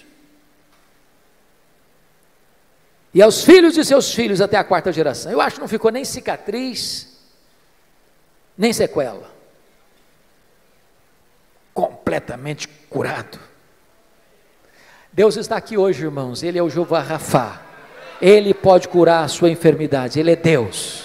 e aos filhos de seus filhos até a 4ª geração. Eu acho que não ficou nem cicatriz, nem sequela. Completamente curado. Deus está aqui hoje, irmãos. Ele é o Jeová Rafá. Ele pode curar a sua enfermidade. Ele é Deus.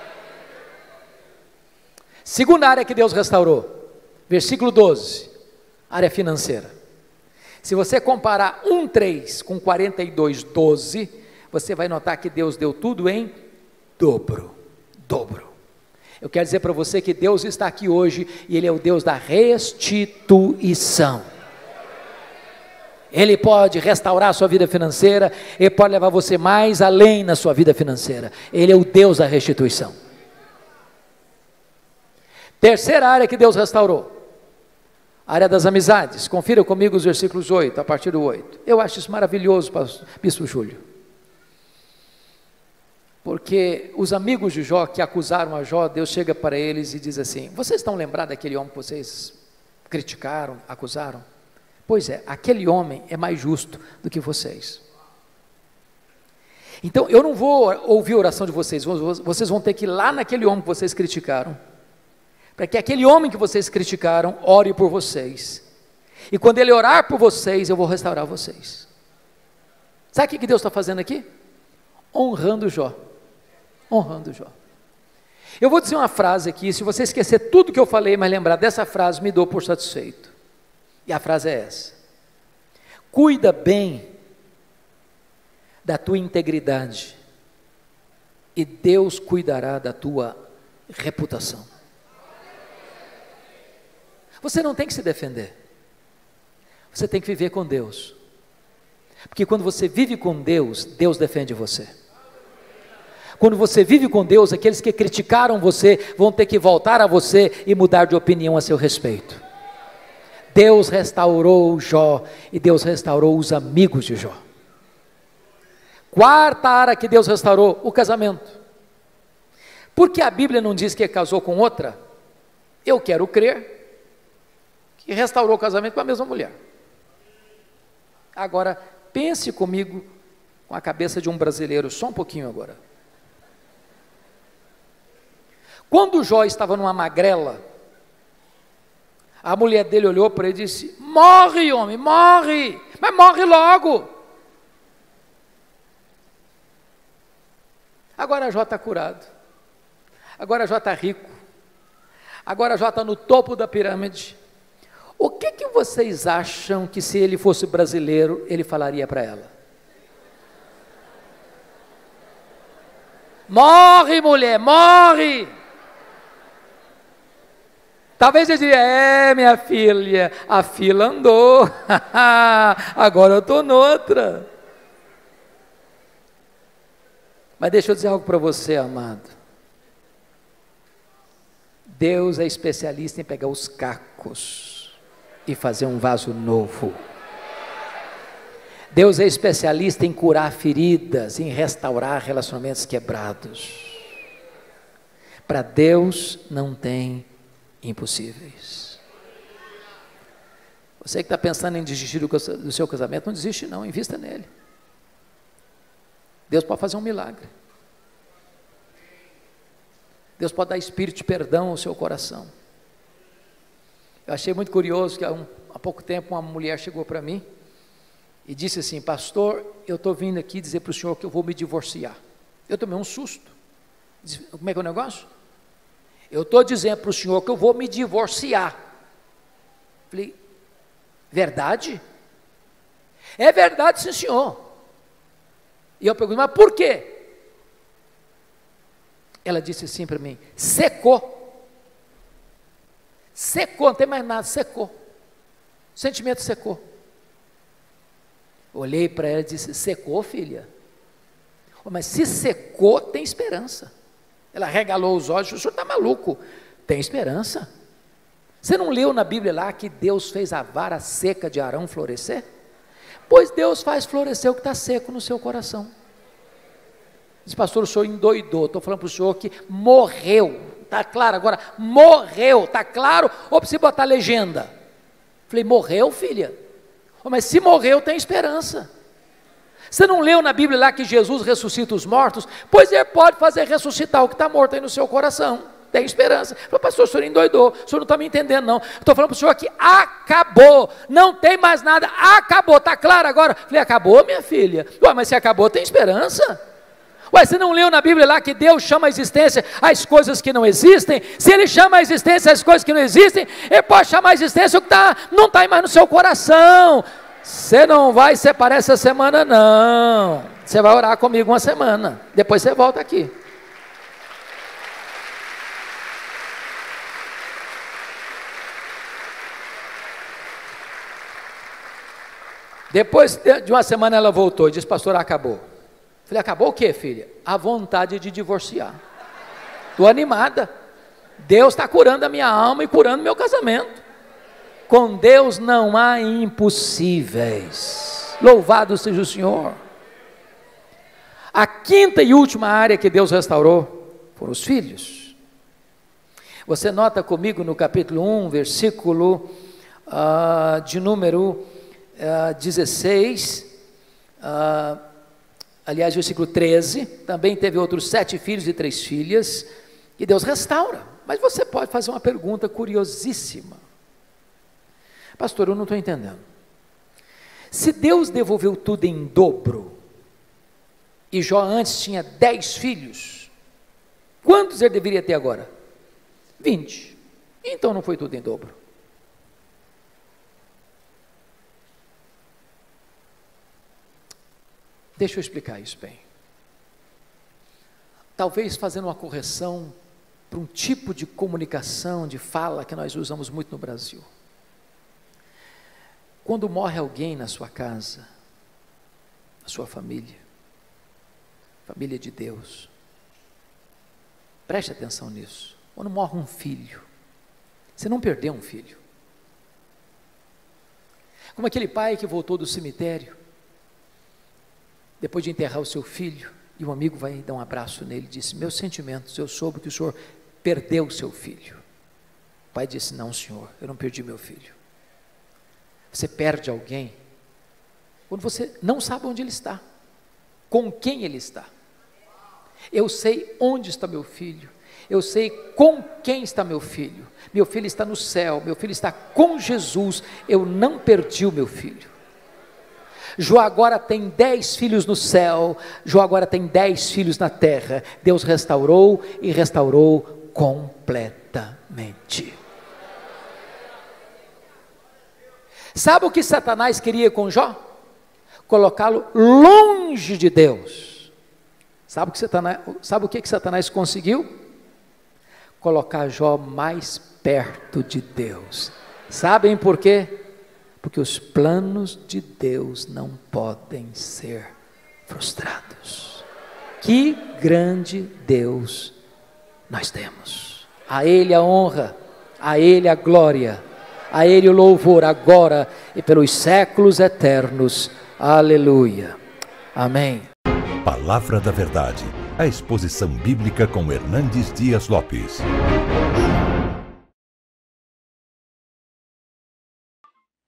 Segunda área que Deus restaurou, versículo 12, área financeira. Se você comparar 1:3 com 42:12, você vai notar que Deus deu tudo em dobro. Eu quero dizer para você que Deus está aqui hoje e Ele é o Deus da restituição. Ele pode restaurar a sua vida financeira, Ele pode levar você mais além na sua vida financeira. Ele é o Deus da restituição. Terceira área que Deus restaurou, área das amizades. Confira comigo os versículos 8, a partir do 8. Eu acho isso maravilhoso, bispo Júlio. Porque os amigos de Jó que acusaram a Jó, Deus chega para eles e diz assim, vocês estão lembrados daquele homem que vocês criticaram, acusaram? Pois é, aquele homem é mais justo do que vocês. Então eu não vou ouvir a oração de vocês, vocês vão ter que ir lá naquele homem que vocês criticaram, para que aquele homem que vocês criticaram ore por vocês. E quando ele orar por vocês, eu vou restaurar vocês. Sabe o que Deus está fazendo aqui? Honrando Jó. Honrando Jó. Eu vou dizer uma frase aqui, se você esquecer tudo que eu falei, mas lembrar dessa frase, me dou por satisfeito. E a frase é essa: cuida bem da tua integridade, e Deus cuidará da tua reputação. Você não tem que se defender, você tem que viver com Deus, porque quando você vive com Deus, Deus defende você. Quando você vive com Deus, aqueles que criticaram você vão ter que voltar a você e mudar de opinião a seu respeito. Deus restaurou Jó, e Deus restaurou os amigos de Jó. Quarta área que Deus restaurou: o casamento. Porque a Bíblia não diz que casou com outra? Eu quero crer que restaurou o casamento com a mesma mulher. Agora, pense comigo com a cabeça de um brasileiro, só um pouquinho agora. Quando Jó estava numa magrela, a mulher dele olhou para ele e disse: morre, homem, morre, mas morre logo. Agora Jó está curado, agora Jó está rico, agora Jó está no topo da pirâmide. O que vocês acham que, se ele fosse brasileiro, ele falaria para ela? Morre, mulher, morre. Talvez ele diria: minha filha, a fila andou, agora eu estou noutra. Mas deixa eu dizer algo para você, amado. Deus é especialista em pegar os cacos e fazer um vaso novo. Deus é especialista em curar feridas, em restaurar relacionamentos quebrados. Para Deus não tem impossíveis. Você que está pensando em desistir do seu casamento, não desiste não, invista nele. Deus pode fazer um milagre. Deus pode dar espírito de perdão ao seu coração. Eu achei muito curioso que há pouco tempo uma mulher chegou para mim e disse assim: pastor, eu estou vindo aqui dizer para o senhor que eu vou me divorciar. Eu tomei um susto. Como é que é o negócio? Eu estou dizendo para o senhor que eu vou me divorciar. Falei: verdade? É verdade, sim, senhor. E eu perguntei: mas por quê? Ela disse assim para mim: secou. Secou, não tem mais nada, secou. O sentimento secou. Olhei para ela e disse: secou, filha? Mas se secou, tem esperança. Ela regalou os olhos: o senhor está maluco? Tem esperança. Você não leu na Bíblia lá que Deus fez a vara seca de Arão florescer? Pois Deus faz florescer o que está seco no seu coração. Diz: pastor, o senhor endoidou. Estou falando para o senhor que morreu. Está claro agora? Morreu, está claro? Ou precisa botar legenda? Falei: morreu, filha? Mas se morreu, tem esperança. Você não leu na Bíblia lá que Jesus ressuscita os mortos? Pois Ele pode fazer ressuscitar o que está morto aí no seu coração. Tem esperança. Falei: pastor, o senhor endoidou, o senhor não está me entendendo não. Estou falando para o senhor que acabou, não tem mais nada, acabou, está claro agora? Falei: acabou, minha filha? Ué, mas se acabou, tem esperança. Ué, você não leu na Bíblia lá que Deus chama a existência as coisas que não existem? Se Ele chama a existência as coisas que não existem, Ele pode chamar a existência o que não está mais no seu coração. Você não vai separar essa semana não, você vai orar comigo uma semana, depois você volta aqui. Depois de uma semana ela voltou e disse: pastor, acabou. Falei: acabou o quê, filha? A vontade de divorciar. Estou animada. Deus está curando a minha alma e curando meu casamento. Com Deus não há impossíveis. Louvado seja o Senhor. A quinta e última área que Deus restaurou foram os filhos. Você nota comigo no capítulo 1, versículo de número 16, versículo 13, também teve outros 7 filhos e 3 filhas, e Deus restaura. Mas você pode fazer uma pergunta curiosíssima. Pastor, eu não estou entendendo. Se Deus devolveu tudo em dobro, e Jó antes tinha 10 filhos, quantos ele deveria ter agora? 20. Então não foi tudo em dobro. Deixa eu explicar isso bem. Talvez fazendo uma correção para um tipo de comunicação, de fala que nós usamos muito no Brasil. Quando morre alguém na sua casa, na sua família, família de Deus, preste atenção nisso. Quando morre um filho, você não perdeu um filho. Como aquele pai que voltou do cemitério, depois de enterrar o seu filho, e um amigo vai dar um abraço nele e disse: meus sentimentos, eu soube que o senhor perdeu o seu filho. O pai disse: não, senhor, eu não perdi meu filho. Você perde alguém quando você não sabe onde ele está, com quem ele está. Eu sei onde está meu filho, eu sei com quem está meu filho está no céu, meu filho está com Jesus, eu não perdi o meu filho. Jó agora tem 10 filhos no céu, Jó agora tem 10 filhos na terra. Deus restaurou e restaurou completamente. Sabe o que Satanás queria com Jó? Colocá-lo longe de Deus. Sabe o que Satanás conseguiu? Colocar Jó mais perto de Deus. Sabem por quê? Porque os planos de Deus não podem ser frustrados. Que grande Deus nós temos. A Ele a honra, a Ele a glória, a Ele o louvor agora e pelos séculos eternos. Aleluia. Amém. Palavra da Verdade, a exposição bíblica com Hernandes Dias Lopes.